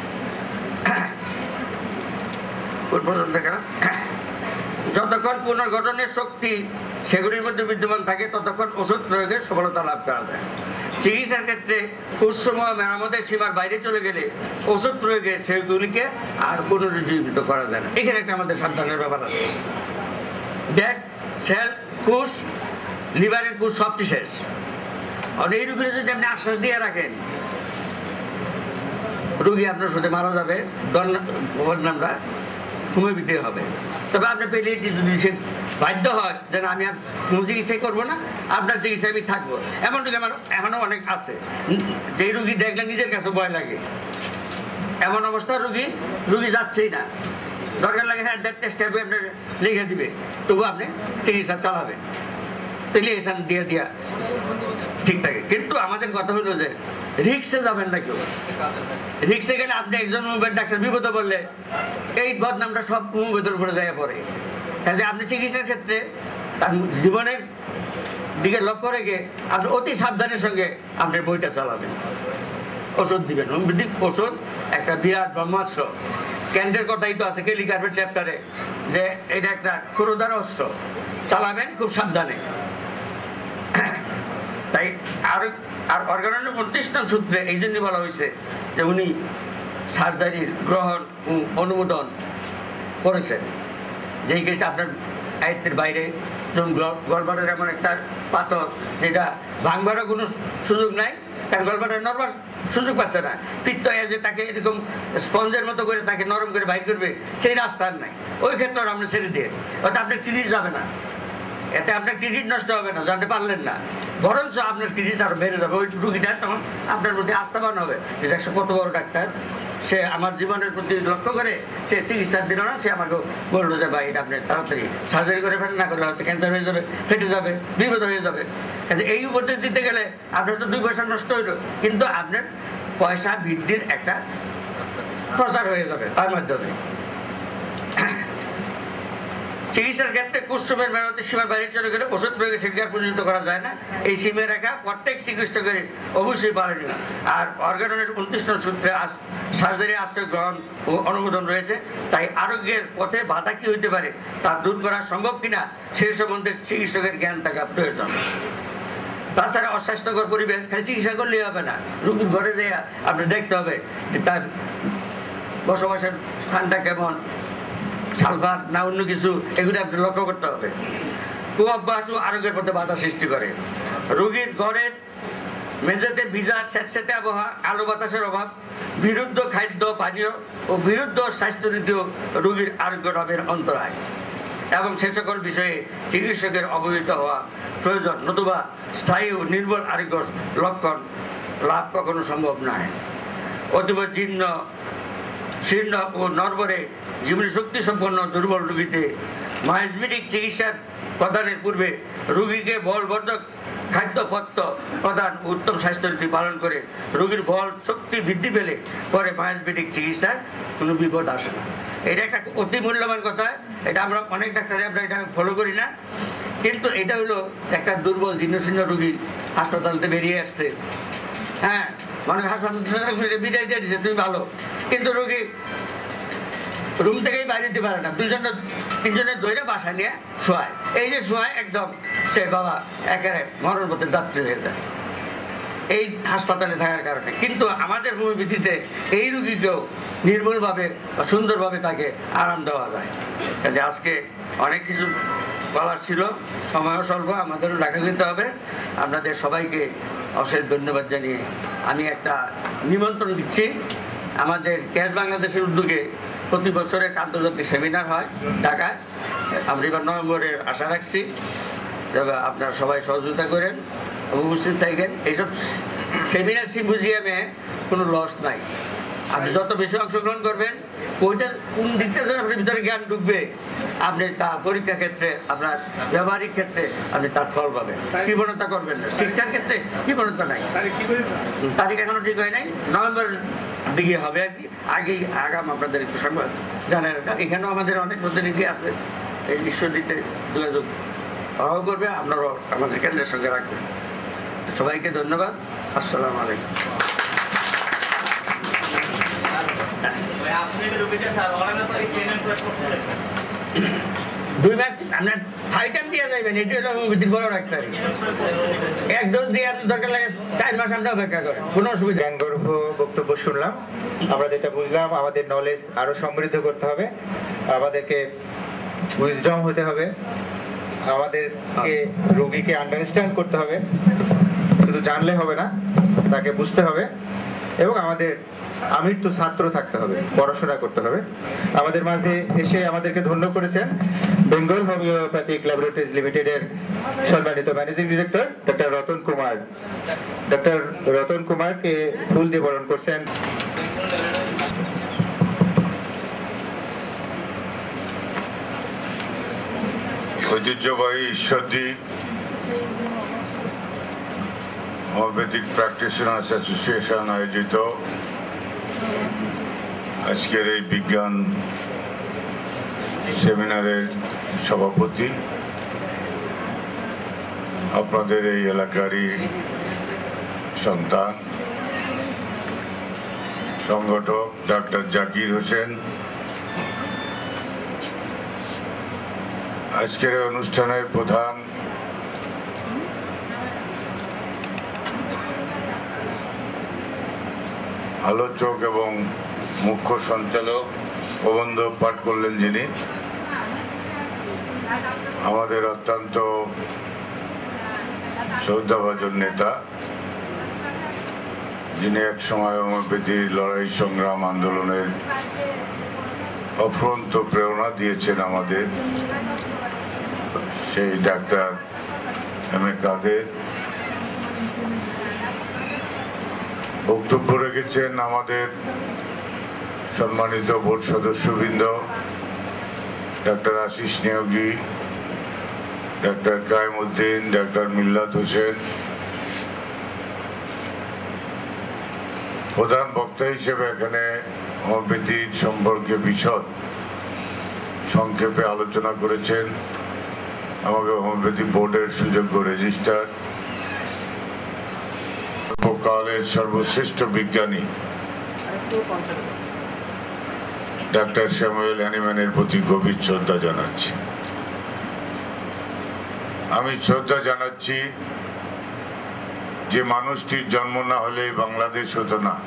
[SPEAKER 9] যতক্ষণ পুনর্গঠনের শক্তি সেগুলির মধ্যে বিদ্যমান থাকে, ততক্ষণ ওষুধ প্রয়োগে সফলতা লাভ করা যায়। চিকিৎসার ক্ষেত্রে কুষ্ঠসমূহ মেরামতের সীমার বাইরে চলে গেলে ওষুধ প্রয়োগে সেগুলিকে আর পুনরুজ্জীবিত করা যায় না। এখানে একটা আমাদের সাবধানের ব্যাপার আছে। ডেড সেল, কোষ, লিভারের কোষ সবচেয়ে শেষ। আর এই রোগীরা যদি আপনি আশ্বাস দিয়ে রাখেন, রোগী আপনার সাথে মারা যাবে, বদনামটা হোমিওপ্যাথি হবে। তবে আপনার পেলিয়েটি যদি সে বাধ্য হয় যে আমি আর কোনো চিকিৎসাই করবো না, আপনার চিকিৎসায় আমি থাকবো, এমন রোগী আমার এখনও অনেক আছে। যেই রুগী দেখলে নিজের কাছে ভয় লাগে, এমন অবস্থার রুগী যাচ্ছেই না। দরকার লাগে হ্যাঁ টেস্ট আপনার লিখে দিবে, তবু আপনি চিকিৎসা চালাবেন, টেলিভিশন দিয়ে দিয়া ঠিক থাকে। কিন্তু আমাদের কথা হলো যে রিক্সে যাবেন না কেউ। রিক্সে গেলে আপনি একজন ডাক্তার বিপদে বললে এই বদনামটা সব মুভেদের উপরে জায়গা পড়ে। কাজে আপনি চিকিৎসার ক্ষেত্রে তার জীবনের দিকে লক্ষ্য রেখে আপনি অতি সাবধানের সঙ্গে আপনার বইটা চালাবেন, ওষুধ দিবেন। হোমিওপ্যাথিক ওষুধ একটা বিরাট ব্রহ্মাস্ত্র। ক্যান্টের কথাই তো আছে কেলিকার্পের চ্যাপ্টারে, যে এটা একটা ক্ষুরোদার অস্ত্র, চালাবেন খুব সাবধানে। তাই আর অর্গানের 29 নং সূত্রে এই জন্যই বলা হয়েছে যে উনি সার্জারির গ্রহণ অনুমোদন করেছেন, যেই কেসে আপনার আয়ত্তের বাইরে যেমন গলবারের এমন একটা পাথর যেটা ভাঙবারও কোনো সুযোগ নাই, কারণ গলবারের নরবার সুযোগ পাচ্ছে না, পিত্ত যে তাকে এরকম স্পঞ্জের মতো করে তাকে নরম করে বাইর করবে সেই রাস্তা আর নাই। ওই ক্ষেত্রে আমরা ছেড়ে দিয়ে ওটা আপনার ক্রেডিট যাবে না, এতে আপনার ক্রেডিট নষ্ট হবে না, জানতে পারলেন না, বরঞ্চ আপনার ক্রেডিট আরো বেড়ে যাবে। ওই রুগীটা তখন আপনার প্রতি আস্থাবান হবে যে দেখছো কত বড় ডাক্তার, সে আমার জীবনের প্রতি লক্ষ্য করে সে চিকিৎসা দিল না, সে আমাকে বললো যে ভাই এটা আপনি তাড়াতাড়ি সার্জারি করে ফেলেন, না করলে হয়তো ক্যান্সার হয়ে যাবে, ফেটে যাবে, বিপদ হয়ে যাবে। এই উপদেশ দিতে গেলে আপনার তো 2 পয়সা নষ্ট হইল, কিন্তু আপনার পয়সা বৃদ্ধির একটা প্রচার হয়ে যাবে তার মাধ্যমে। চিকিৎসার ক্ষেত্রে কুষ্ঠরোগের মেরামতের সীমার বাইরে চলে গেলে ওষুধ প্রয়োগে সেটিকে পরিণত করা যায় না। এই সীমা রেখা প্রত্যেক চিকিৎসকের অবশ্যই পালনীয়। আর অর্গানের 29 নং সূত্রে সার্জারি আশ্রয় গ্রহণ ও অনুমোদন রয়েছে। তাই আরোগ্যের পথে বাধা কি হইতে পারে তা দূর করা সম্ভব কিনা সেই সম্বন্ধে চিকিৎসকের জ্ঞান থাকা প্রয়োজন। তাছাড়া অস্বাস্থ্যকর পরিবেশ খালি চিকিৎসা করলেই হবে না, রোগীর ঘরে যেয়ে আপনি দেখতে হবে যে তার বসবাসের স্থানটা কেমন, সালফার না অন্য কিছু, এগুলো আপনি লক্ষ্য করতে হবে। কুঅভ্যাস ও আরোগ্যের পথে বাধা সৃষ্টি করে। রোগীর ঘরের মেঝেতে ভিজা স্যাঁতস্যাঁতে আবহাওয়া, আলো বাতাসের অভাব, বিরুদ্ধ খাদ্য পানীয় ও বিরুদ্ধ স্বাস্থ্যনীতিও রোগীর আরোগ্য লাভের অন্তরায়। এবং সে সকল বিষয়ে চিকিৎসকের অবহিত হওয়া প্রয়োজন, নতুবা স্থায়ী ও নির্ভর আরোগ্য লক্ষণ লাভ কখনো সম্ভব নয়। অথবা জীর্ণ শীর্ণ ও নরবরে জীবনী শক্তি সম্পন্ন দুর্বল রোগীতে মায়োসমিটিক চিকিৎসার প্রদানের পূর্বে রোগীকে বলবর্ধক খাদ্যপত্র প্রদান উত্তম স্বাস্থ্যনীতি পালন করে রোগীর বল শক্তি বৃদ্ধি পেলে পরে মায়োসমিটিক চিকিৎসার কোনো বিপদ আসে না। এটা একটা অতি মূল্যবান কথা। এটা আমরা অনেক ডাক্তারে আমরা এটা ফলো করি না, কিন্তু এটা হলো একটা দুর্বল জীর্ণশীর্ণ রোগী হাসপাতালতে বেরিয়ে আসছে, হ্যাঁ, মানে হাসপাতাল বিদায় দিয়ে দিচ্ছে তুমি ভালো, কিন্তু রোগী রুম থেকেই বাইরে দিতে পারে না, তিনজনের দইরে বাসা নিয়ে শোয়ায়। এই যে শোয়ায় একদম সে বাবা একেবারে মরণ পথে যাত্রী হয়ে যায় এই হাসপাতালে থাকার কারণে। কিন্তু আমাদের হোমিওপ্যাথিতে এই রোগীকেও নির্মূলভাবে বা সুন্দরভাবে তাকে আরাম দেওয়া যায়। কাজে আজকে অনেক কিছু বলার ছিল, সময়ও স্বল্প, আমাদেরও ঢাকা যেতে হবে। আপনাদের সবাইকে অশেষ ধন্যবাদ জানিয়ে আমি একটা নিমন্ত্রণ দিচ্ছি। আমাদের ক্যাশ বাংলাদেশের উদ্যোগে প্রতি বছর একটা আন্তর্জাতিক সেমিনার হয় ঢাকায়, আমরা এবার নভেম্বরে আশা রাখছি। তবে আপনারা সবাই সহযোগিতা করেন, উপস্থিত থাকেন। এইসব সেমিনার সিম্পোজিয়ামে কোনো লস নাই, আপনি যত বেশি অংশগ্রহণ করবেন ওইটা কোন দিকটা আপনার ভিতরে জ্ঞান ঢুকবে, আপনি তা পরীক্ষা ক্ষেত্রে আপনার ব্যবহারিক ক্ষেত্রে আপনি তার ফল পাবেন। কৃপণতা করবেন না, শিক্ষার ক্ষেত্রে কৃপণতা নাই। তারিখ এখনো ঠিক হয় নাই, নভেম্বর দিকে হবে আর কি। আগেই আগাম আপনাদের একটু সংবাদ জানার, এখানেও আমাদের অনেক প্রতিনিধি আছে, এই ঈশ্বরদীতে যোগাযোগ পাওয়া করবে, আপনারাও আমাদের কেন্দ্রের সঙ্গে রাখবেন। সবাইকে ধন্যবাদ, আসসালামু আলাইকুম। দুই মাস আপনার ফাইটাম দিয়ে যাবেন, এটি হলো হোমিওপ্যাথির বড় ডাক্তার। এক ডোজ দিয়ে আপনি দরকার লাগে 4 মাস আমরা অপেক্ষা করেন, কোনো অসুবিধা।
[SPEAKER 3] জ্ঞানগর্ভ বক্তব্য শুনলাম, আমরা যেটা বুঝলাম আমাদের নলেজ আরো সমৃদ্ধ করতে হবে, আমাদেরকে উইজডম হতে হবে, আমাদেরকে রোগীকে আন্ডারস্ট্যান্ড করতে হবে, শুধু জানলে হবে না, তাকে বুঝতে হবে, এবং আমাদের আমৃত্যু ছাত্র থাকতে হবে, পড়াশোনা করতে হবে। আমাদের মাঝে এসে আমাদেরকে ধন্য করেছেন বেঙ্গল হোমিওপ্যাথিক ল্যাবরেটরিজ লিমিটেডের সম্মানিত managing director doctor Ratan Kumar. Doctor Ratan কুমারকে ফুল দিয়ে বরণ করছেন।
[SPEAKER 10] ঐতিহ্যবাহী ঈশ্বরদী হোমিওপ্যাথিক প্র্যাকটিশনার্স অ্যাসোসিয়েশন আয়োজিত আজকের এই বিজ্ঞান সেমিনারের সভাপতি, আপনাদের এই এলাকারই সন্তান, সংগঠক ডক্টর জাকির হোসেন, আজকের অনুষ্ঠানের প্রধান আলোচক এবং মুখ্য সঞ্চালক প্রবন্ধ পাঠ করলেন যিনি, আমাদের অত্যন্ত শ্রদ্ধাভাজন নেতা, যিনি এক সময় হোমিওপ্যাথির লড়াই সংগ্রাম আন্দোলনের অফুরন্ত প্রেরণা দিয়েছেন আমাদের, সেই ডাক্তার এম এ কাদের। বক্তব্য রেখেছেন আমাদের সম্মানিত বোর্ড সদস্যবৃন্দ ডাক্তার আশিস নিয়োগী, ডাক্তার কায়েমউদ্দিন, ডাক্তার মিল্লাত হোসেন। প্রধান বক্তা হিসেবে এখানে হোমিওপ্যাথি সম্পর্কে বিশদ সংক্ষেপে আলোচনা করেছেন আমাকে হোমিওপ্যাথি বোর্ডের সুযোগ্য রেজিস্ট্রার, কালের সর্বশ্রেষ্ঠ বিজ্ঞানী ডাক্তার স্যামুয়েল হ্যানিম্যানের প্রতি গভীর শ্রদ্ধা জানাচ্ছি। আমি শ্রদ্ধা জানাচ্ছি যে মানুষটির জন্ম না হলে বাংলাদেশ হতো না,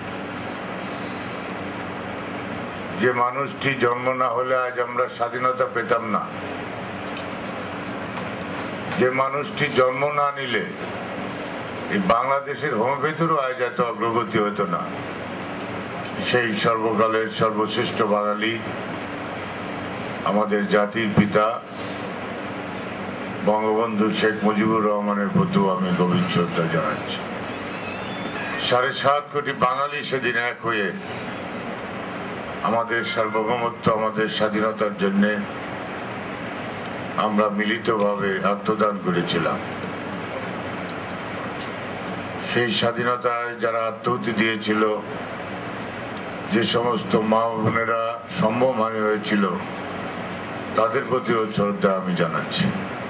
[SPEAKER 10] যে মানুষটি জন্ম না হলে আজ আমরা স্বাধীনতা পেতাম না, যে মানুষটি জন্ম না নিলে এই বাংলাদেশের হোমিওপ্যাথিরও আজ এত অগ্রগতি হতো না। সেই সর্বকালের সর্বশ্রেষ্ঠ বাঙালি, আমাদের জাতির পিতা বঙ্গবন্ধু শেখ মুজিবুর রহমানের প্রতিও আমি গভীর শ্রদ্ধা জানাচ্ছি। 7.5 কোটি বাঙালি সেদিন এক হয়ে আমাদের সার্বভৌমত্ব, আমাদের স্বাধীনতার জন্য আমরা মিলিতভাবে আত্মদান করেছিলাম। সেই স্বাধীনতায় যারা আত্মাহুতি দিয়েছিল, যে সমস্ত মা বোনেরা সম্ভবহানি হয়েছিল, তাদের প্রতিও শ্রদ্ধা আমি জানাচ্ছি।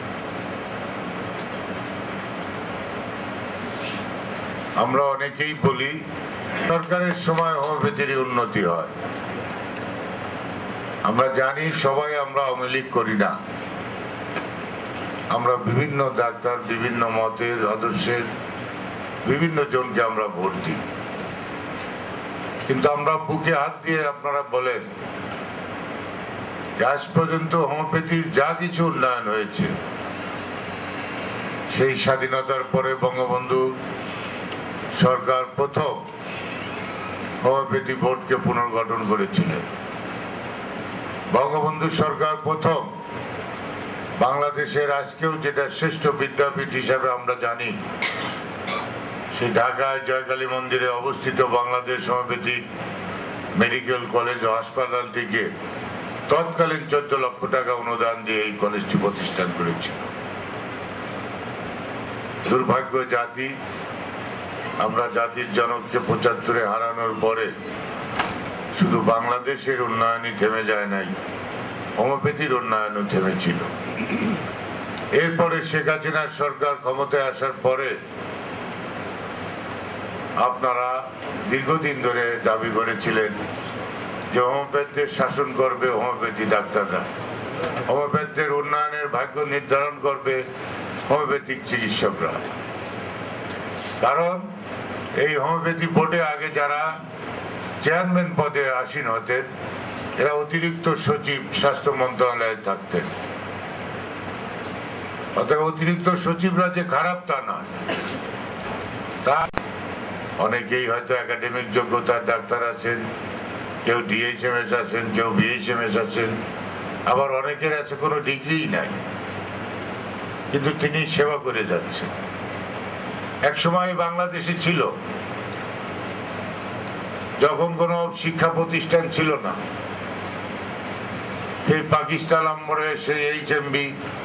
[SPEAKER 10] আমরা অনেকেই বলি সরকারের সময় হোমিওপ্যাথির উন্নতি হয়। আমরা জানি সবাই আমরা আওয়ামী লীগ করি না, আমরা বিভিন্ন ডাক্তার, বিভিন্ন মতের, আদর্শের বিভিন্ন জনকে আমরা ভোট দিই। কিন্তু আমরা বুকে হাত দিয়ে আপনারা বলেন আজ পর্যন্ত হোমিওপ্যাথির যা কিছু উন্নয়ন হয়েছে, সেই স্বাধীনতার পরে বঙ্গবন্ধু সরকার প্রথম হোমিওপ্যাথি বোর্ডকে পুনর্গঠন করেছিলেন। বঙ্গবন্ধু সরকার প্রথম বাংলাদেশের আজকেও যেটা শ্রেষ্ঠ বিদ্যাপীঠ হিসাবে আমরা জানি, সেই ঢাকায় জয়কালী মন্দিরে অবস্থিত বাংলাদেশ হোমিওপ্যাথিক মেডিকেল কলেজ ও হাসপাতালটিকে তৎকালীন 14 লক্ষ টাকা অনুদান দিয়ে এই কলেজটি প্রতিষ্ঠান করেছিল। দুর্ভাগ্য জাতি, আমরা জাতির জনককে 75-এ হারানোর পরে শুধু বাংলাদেশের উন্নয়নই থেমে যায় নাই, হোমিওপ্যাথির উন্নয়নও থেমেছিল। এরপরে শেখ হাসিনার সরকার ক্ষমতায় আসার পরে আপনারা দীর্ঘদিন ধরে দাবি করেছিলেন যে হোমিওপ্যাথদের শাসন করবে হোমিওপ্যাথি ডাক্তাররা, হোমিওপ্যাথদের উন্নয়নের ভাগ্য নির্ধারণ করবে হোমিওপ্যাথিক চিকিৎসকরা। কারণ এই হোমিওপ্যাথি বোর্ডে আগে যারা চেয়ারম্যান পদে আসীন হতেন, এরা অতিরিক্ত সচিব স্বাস্থ্য মন্ত্রণালয়ে থাকতেন। অর্থাৎ অতিরিক্ত সচিবরা যে খারাপ তা নয়, তা অনেকেই হয়তো একাডেমিক যোগ্যতার ডাক্তার আছেন, কেউ ডিএইচএমএস আছেন, কেউ বিএইচএমএস আছেন, আবার অনেকের আছে কোনো ডিগ্রিই নাই, কিন্তু তিনি সেবা করে যাচ্ছেন। একসময় বাংলাদেশে ছিল, যখন কোনো শিক্ষা প্রতিষ্ঠান ছিল না, সেই পাকিস্তান আমলে সেই এইচএমবি,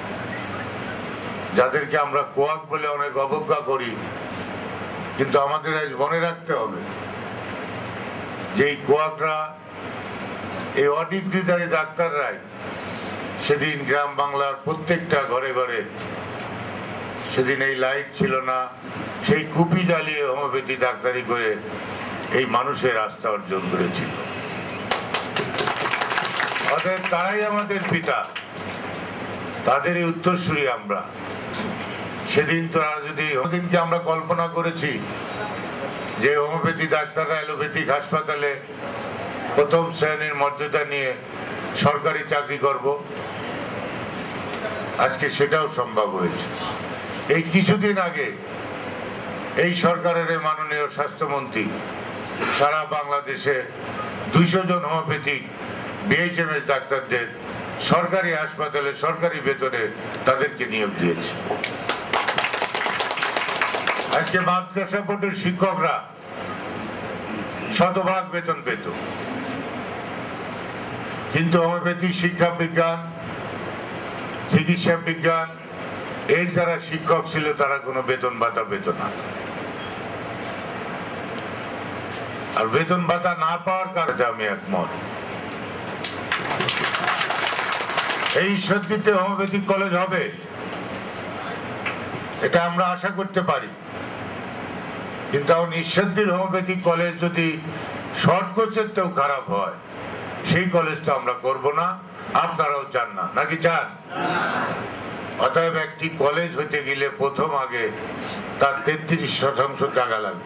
[SPEAKER 10] যাদেরকে আমরা কোয়াক বলে অনেক অবজ্ঞা করি, কিন্তু আমাদের আজ মনে রাখতে হবে যে এই কোয়াকরা, এই অডিগ্রিধারী ডাক্তাররাই সেদিন গ্রাম বাংলার প্রত্যেকটা ঘরে ঘরে, সেদিন এই লাইট ছিল না, সেই কুপি জ্বালিয়ে হোমিওপ্যাথি ডাক্তারি করে এই মানুষের আস্থা অর্জন করেছিল। অতএব তারাই আমাদের পিতা, তাদেরই উত্তরসূরি আমরা। সেদিন তারা যদি, ওদিনকে আমরা কল্পনা করেছি যে হোমিওপ্যাথি ডাক্তাররা অ্যালোপ্যাথিক হাসপাতালে প্রথম শ্রেণীর মর্যাদা নিয়ে সরকারি চাকরি করব? আজকে সেটাও সম্ভব হয়েছে। এই কিছুদিন আগে এই সরকারের মাননীয় স্বাস্থ্যমন্ত্রী সারা বাংলাদেশে 200 জন হোমিওপ্যাথিক বিএইচএমএস ডাক্তারদের সরকারি হাসপাতালে সরকারি বেতনে তাদেরকে নিয়োগ দিয়েছে। আজকে মাদ্রাসা বোর্ডের শিক্ষকরা শতভাগ বেতন পেত, কিন্তু হোমিওপ্যাথি শিক্ষা বিজ্ঞান, চিকিৎসা বিজ্ঞান এর যারা শিক্ষক ছিল তারা কোনো বেতন ভাতা পেত না। আর বেতন ভাতা না পাওয়ার কারণে আমি একমত। এই ঈশ্বরদীতে হোমিওপ্যাথিক কলেজ হবে, এটা আমরা আশা করতে পারি, কিন্তু এখন ঈশ্বরদীর হোমিওপ্যাথিক কলেজ যদি শর্ট কোর্সের তেও খারাপ হয়, সেই কলেজ তো আমরা করব না, আপনারাও চান না, নাকি চান? অতএব একটি কলেজ হতে গেলে প্রথম আগে তার 33% জায়গা লাগবে,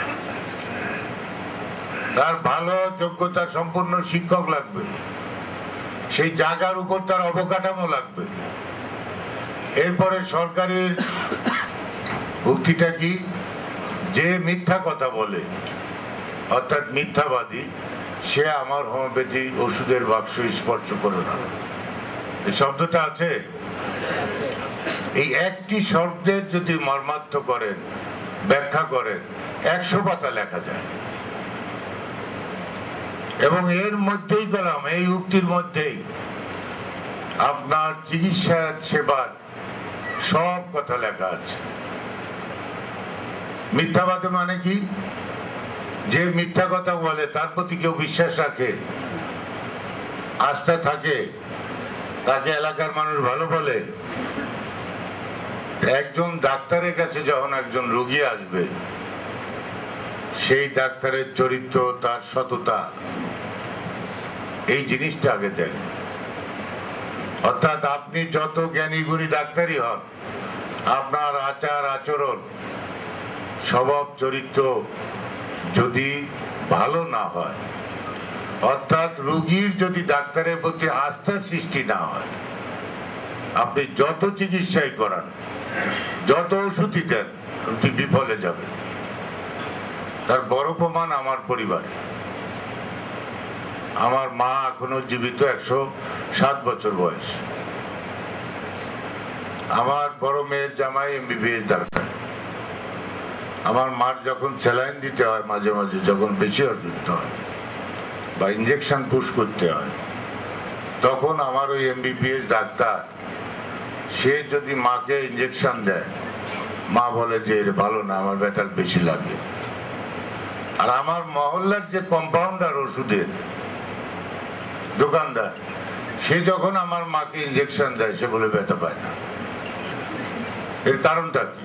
[SPEAKER 10] তার ভালো যোগ্যতা সম্পন্ন শিক্ষক লাগবে, সেই জায়গার উপর তার অবকাঠামো লাগবে। এরপরে সরকারের ভুক্তিটা কি? যে মিথ্যা কথা বলে, অর্থাৎ মিথ্যাবাদী, সে আমার হোমিওপ্যাথি ওষুধের বাক্স স্পর্শ করে না। এই শব্দটা আছে, এই একটি শব্দের যদি মর্মার্থ করেন, ব্যাখ্যা করেন, 100 পাতা লেখা যায়। এবং এর মধ্যেই পেলাম, এই উক্তির মধ্যেই আপনার চিকিৎসা সেবার সব কথা লেখা আছে। মিথ্যাবাদী মানে কি? যে মিথ্যা কথা বলে তার প্রতি কেউ বিশ্বাস রাখে, আস্থা থাকে, তাকে এলাকার মানুষ ভালো বলে। একজন ডাক্তারের কাছে যখন একজন রোগী আসবে, সেই ডাক্তারের চরিত্র, তার সততা, এই জিনিসটা আগে দেখ। অর্থাৎ আপনি যত জ্ঞানী গুণী ডাক্তারই হন, আপনার আচার আচরণ, স্বভাব চরিত্র যদি ভালো না হয়, অর্থাৎ রোগীর যদি ডাক্তারের প্রতি আস্থার সৃষ্টি না হয়, আপনি যত চিকিৎসাই করান, যত ওষুধই দেন, আপনি বিফলে যাবেন। তার বড় প্রমাণ আমার পরিবারে। আমার মা এখনো জীবিত, 107 বছর বয়স। আমার বড় মেয়ের জামাই MBBS ডাক্তার। আমার মার যখন স্যালাইন দিতে হয়, মাঝে মাঝে যখন বেশি অসুস্থ হয় বা ইঞ্জেকশন পুশ করতে হয়, তখন আমার ওই MBBS ডাক্তার, সে যদি মাকে ইঞ্জেকশন দেয়, মা বলে যে এর ভালো না, আমার ব্যথা বেশি লাগে। আর আমার মহল্লার যে কম্পাউন্ডার, ওষুধের দোকানদার, সে যখন আমার মাকে ইঞ্জেকশন দেয়, সে বলে ব্যথা পায় না। এর কারণটা কি?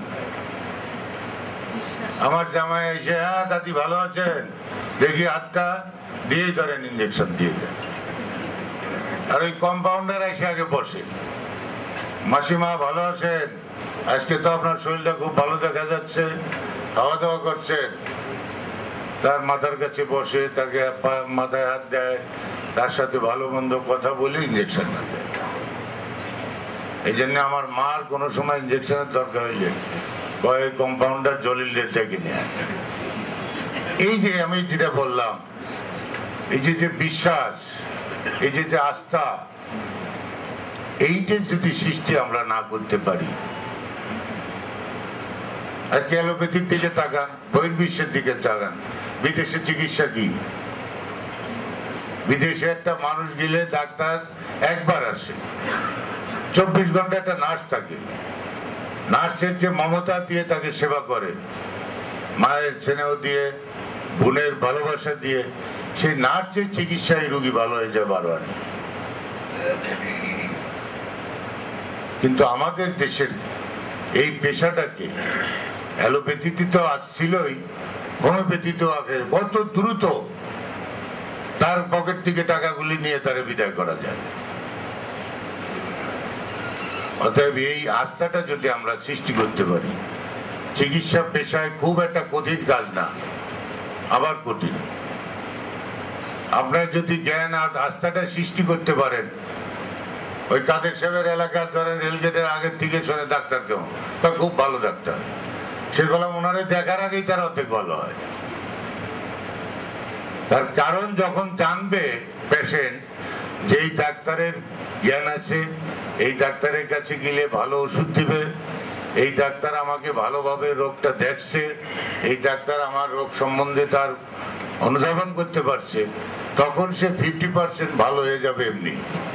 [SPEAKER 10] আমার জামাই এসে, হ্যাঁ দাদি ভালো আছেন, দেখি হাতটা দিয়ে ধরেন, ইঞ্জেকশন দিয়ে দেন। আর ওই কম্পাউন্ডার এসে আগে বসে, মাসিমা ভালো আছেন, আজকে তো আপনার শরীরটা খুব ভালো দেখা যাচ্ছে, খাওয়া দাওয়া করছেন। তার মাথার কাছে বসে, তাকে মাথায় হাত দেয়, তার সাথে ভালো মন্দ কথা বলে ইঞ্জেকশন না দেয়। এই জন্য আমার মার কোনো সময় ইঞ্জেকশনের দরকার হইলে কয়েক কম্পাউন্ডার জলিলের ডেকে নিয়ে আসে। এই যে আমি যেটা বললাম, এই যে বিশ্বাস, এই যে আস্থা, এইটা যদি সৃষ্টি আমরা না করতে পারি, আজকে অ্যালোপ্যাথির দিকে তাকান, বহির্বিশ্বের দিকে তাকান, বিদেশে চিকিৎসা কি? বিদেশে একটা মানুষ গেলে ডাক্তার একবার আসে, 24 ঘন্টা একটা নার্স থাকে। নার্সের যে মমতা দিয়ে তাকে সেবা করে, মায়ের স্নেহ দিয়ে, বোনের ভালোবাসা দিয়ে, সেই নার্সের চিকিৎসায় রোগী ভালো হয়ে যায় বারবার। কিন্তু আমাদের দেশের এই পেশাটাকে, অ্যালোপ্যাথিতে তো আজ ছিলই, হোমিওপ্যাথিতেও আগে কত দ্রুত তার পকেট থেকে টাকাগুলি নিয়ে তারে বিদায় করা যায়। অতএব এই আস্থাটা যদি আমরা সৃষ্টি করতে পারি, চিকিৎসা পেশায় খুব একটা কঠিন কাজ না, আবার কঠিন। আপনার যদি জ্ঞান আর আস্থাটা সৃষ্টি করতে পারেন, ওই কাদের সাহেবের এলাকার ধরেন রেলগেটের আগের থেকে শোনে ডাক্তার কেমন, তা খুব ভালো ডাক্তার, সেগুলো ওনারে দেখার আগেই তার অর্ধেক ভালো হয়। তার কারণ যখন জানবে পেশেন্ট যে এই ডাক্তারের জ্ঞান আছে, এই ডাক্তারের কাছে গেলে ভালো ওষুধ দিবে, এই ডাক্তার আমাকে ভালোভাবে রোগটা দেখছে, এই ডাক্তার আমার রোগ সম্বন্ধে তার অনুধাবন করতে পারছে, তখন সে 50% ভালো হয়ে যাবে এমনি।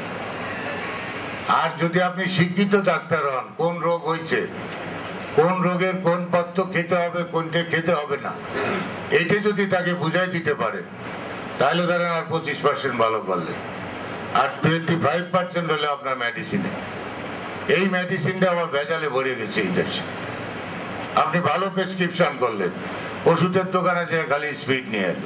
[SPEAKER 10] আর যদি আপনি শিক্ষিত ডাক্তার হন, কোন রোগ হয়েছে, কোন রোগের কোন পথ্য খেতে হবে, কোনটা খেতে হবে না, এইটা যদি তাকে বুঝাই দিতে পারে, তাহলে ধরেন আর 25% ভালো করলেন, আর 25% হলে আপনার মেডিসিনে। এই মেডিসিনটা আবার ভেজালে ভরে গেছে এই দেশে। আপনি ভালো প্রেসক্রিপশন করলেন, ওষুধের দোকানে যে খালি স্পিড নিয়ে এলো।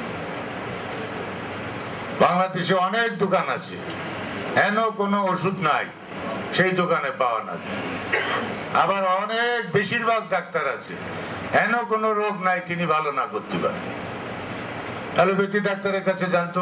[SPEAKER 10] বাংলাদেশে অনেক দোকান আছে, হেন কোনো ওষুধ নাই সেই দোকানে পাওয়া না যায়। আবার অনেক বেশিরভাগ ডাক্তার আছে, হেন কোনো রোগ নাই তিনি ভালো না করতে পারেন। অ্যালোপ্যাথি ডাক্তারের কাছে জানতো,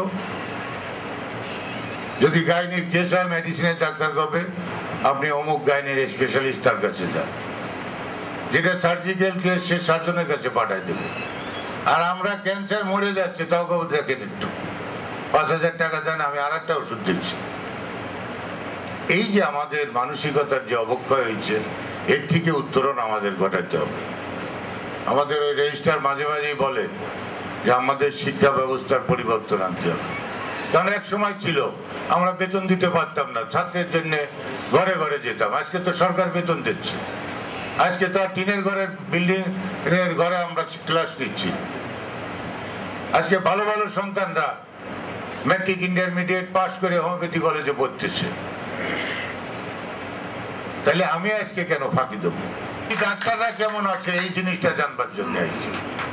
[SPEAKER 10] যদি গাইনির কেস হয় মেডিসিনের ডাক্তার কবে, আপনি অমুক গাইনির স্পেশালিস্ট তার কাছে যান, যেটা সার্জিক্যাল কেস সে সার্জনের কাছে পাঠায় দেবে। আর আমরা ক্যান্সার মরে যাচ্ছে, তাও কবে দেখেন একটু 5,000 টাকা দেন, আমি আর একটা ওষুধ দিচ্ছি। এই যে আমাদের মানসিকতার যে অবক্ষয় হয়েছে, এর থেকে উত্তরণ আমাদের ঘটাতে হবে। আমাদের ওই রেজিস্ট্রার মাঝে মাঝেই বলে যে আমাদের শিক্ষা ব্যবস্থার পরিবর্তন আনতে হবে। কারণ এক সময় ছিল আমরা বেতন দিতে পারতাম না, ছাত্রের জন্য ঘরে ঘরে যেতাম। আজকে তো সরকার বেতন দিচ্ছে, আজকে তো আর টিনের ঘরের বিল্ডিং এর ঘরে আমরা ক্লাস নিচ্ছি। আজকে ভালো ভালো সন্তানরা ম্যাট্রিক ইন্টারমিডিয়েট পাস করে হোমিওপ্যাথি কলেজে পড়তেছে। তাহলে আমি আজকে কেন ফাঁকি দেবো? ডাক্তাররা কেমন আছে এই জিনিসটা জানবার জন্য আইছি।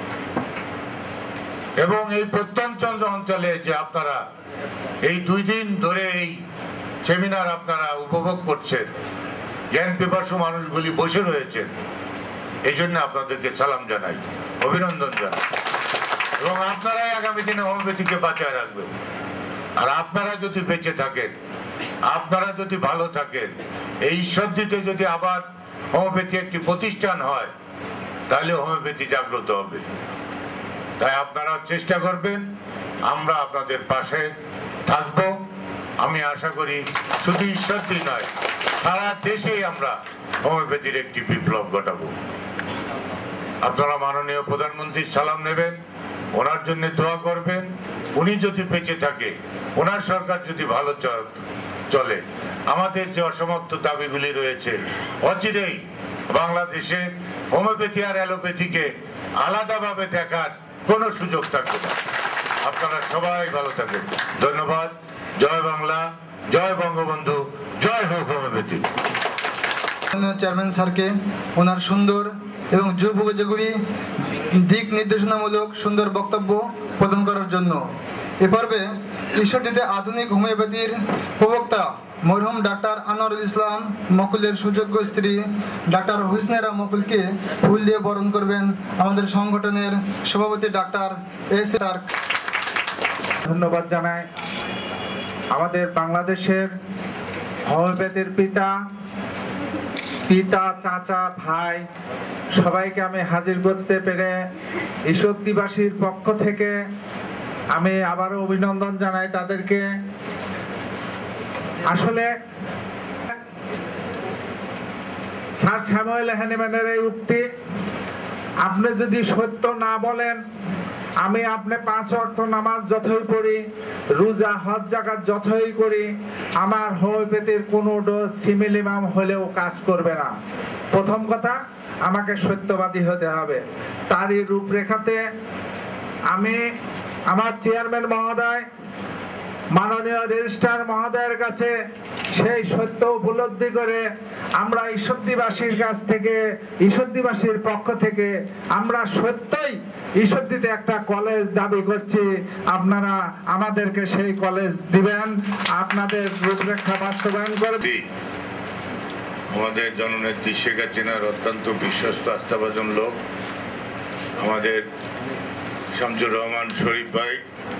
[SPEAKER 10] এবং এই প্রত্যন্ত অঞ্চলে যে আপনারা এই 2 দিন ধরে এই সেমিনার আপনারা উপভোগ করছেন, জ্ঞান পিপাসু মানুষগুলি বসে রয়েছেন, এই জন্য আপনাদেরকে সালাম জানাই, অভিনন্দন জানাই। এবং আপনারাই আগামী দিনে হোমিওপ্যাথিকে বাঁচায় রাখবেন। আর আপনারা যদি বেঁচে থাকেন, আপনারা যদি ভালো থাকেন, এই ঈশ্বরদীতে যদি আবার হোমিওপ্যাথি একটি প্রতিষ্ঠান হয়, তাহলে হোমিওপ্যাথি জাগ্রত হবে। তাই আপনারা চেষ্টা করবেন, আমরা আপনাদের পাশে থাকব। আমি আশা করি শুধু ঈশ্বরদী নয়, সারা দেশেই আমরা হোমিওপ্যাথির একটি বিপ্লব ঘটাবো। আপনারা মাননীয় প্রধানমন্ত্রীর সালাম নেবেন, ওনার জন্য দোয়া করবেন। উনি যদি বেঁচে থাকে, ওনার সরকার যদি ভালো চলে, আমাদের যে অসমাপ্ত দাবিগুলি রয়েছে, অচিরেই বাংলাদেশে হোমিওপ্যাথি আর অ্যালোপ্যাথিকে আলাদাভাবে দেখার কোনো সুযোগ থাকবে না। আপনারা সবাই ভালো থাকেন। ধন্যবাদ। জয় বাংলা, জয় বঙ্গবন্ধু, জয় হোক হোমিওপ্যাথি।
[SPEAKER 11] চেয়ারম্যান স্যারকে ওনার সুন্দর এবং যুগোপযোগী দিক নির্দেশনামূলক সুন্দর বক্তব্য প্রদান করার জন্য। এ পর্বে ঈশ্বরদীতে আধুনিক হোমিওপ্যাথির প্রবক্তা মরহুম ডাক্তার আনোয়ারুল ইসলাম মকুলের সুযোগ্য স্ত্রী ডাক্তার হুসনেরা মকুলকে ফুল দিয়ে বরণ করবেন আমাদের সংগঠনের সভাপতি ডাক্তার এস তার।
[SPEAKER 2] ধন্যবাদ জানাই আমাদের বাংলাদেশের হোমিওপ্যাথির পিতা, চাচা, ভাই সবাইকে আমি হাজির করতে পেরে ঈশ্বরদীবাসীর পক্ষ থেকে আমি আবারও অভিনন্দন জানাই তাদেরকে। আসলে স্যার স্যামুয়েল হ্যানিম্যানের এই উক্তি, আপনি যদি সত্য না বলেন, আমি আপনি 5 ওয়াক্ত নামাজ যতই পড়ি, রোজা হজ জাকাত যতই করি, আমার হোমিওপ্যাথির কোনো ডোজ সিমিলিমাম হলেও কাজ করবে না। প্রথম কথা, আমাকে সত্যবাদী হতে হবে। তারই রূপরেখাতে আমি আমার চেয়ারম্যান মহোদয়, মাননীয় রেজিস্ট্রার মহোদয়ের কাছে সেই সত্য উপলব্ধি করে আমরা ঈশ্বরদীবাসীর কাছ থেকে, ঈশ্বরদীবাসীর পক্ষ থেকে আমরা সত্যই ঈশ্বরদীতে একটা কলেজ দাবি করছি। আপনারা আমাদেরকে সেই কলেজ দিবেন, আপনাদের রূপরেখা বাস্তবায়ন করবে।
[SPEAKER 10] আমাদের জননেত্রী শেখ হাসিনার অত্যন্ত বিশ্বস্ত আস্থাভাজন লোক আমাদের শামসুর রহমান শরীফ ভাই,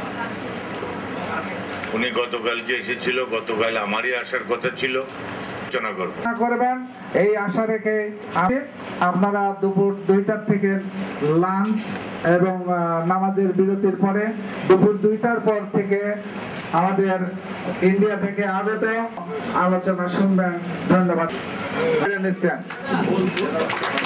[SPEAKER 10] উনি গতকালকে এসেছিল। গতকাল আমারই আসার কথা ছিল, আলোচনা
[SPEAKER 2] করবেন এই আশা রেখে আপনারা দুপুর 2টা থেকে লাঞ্চ এবং নামাজের বিরতির পরে দুপুর 2টার পর থেকে আমাদের ইন্ডিয়া থেকে আগত আলোচনা শুনবেন। ধন্যবাদ।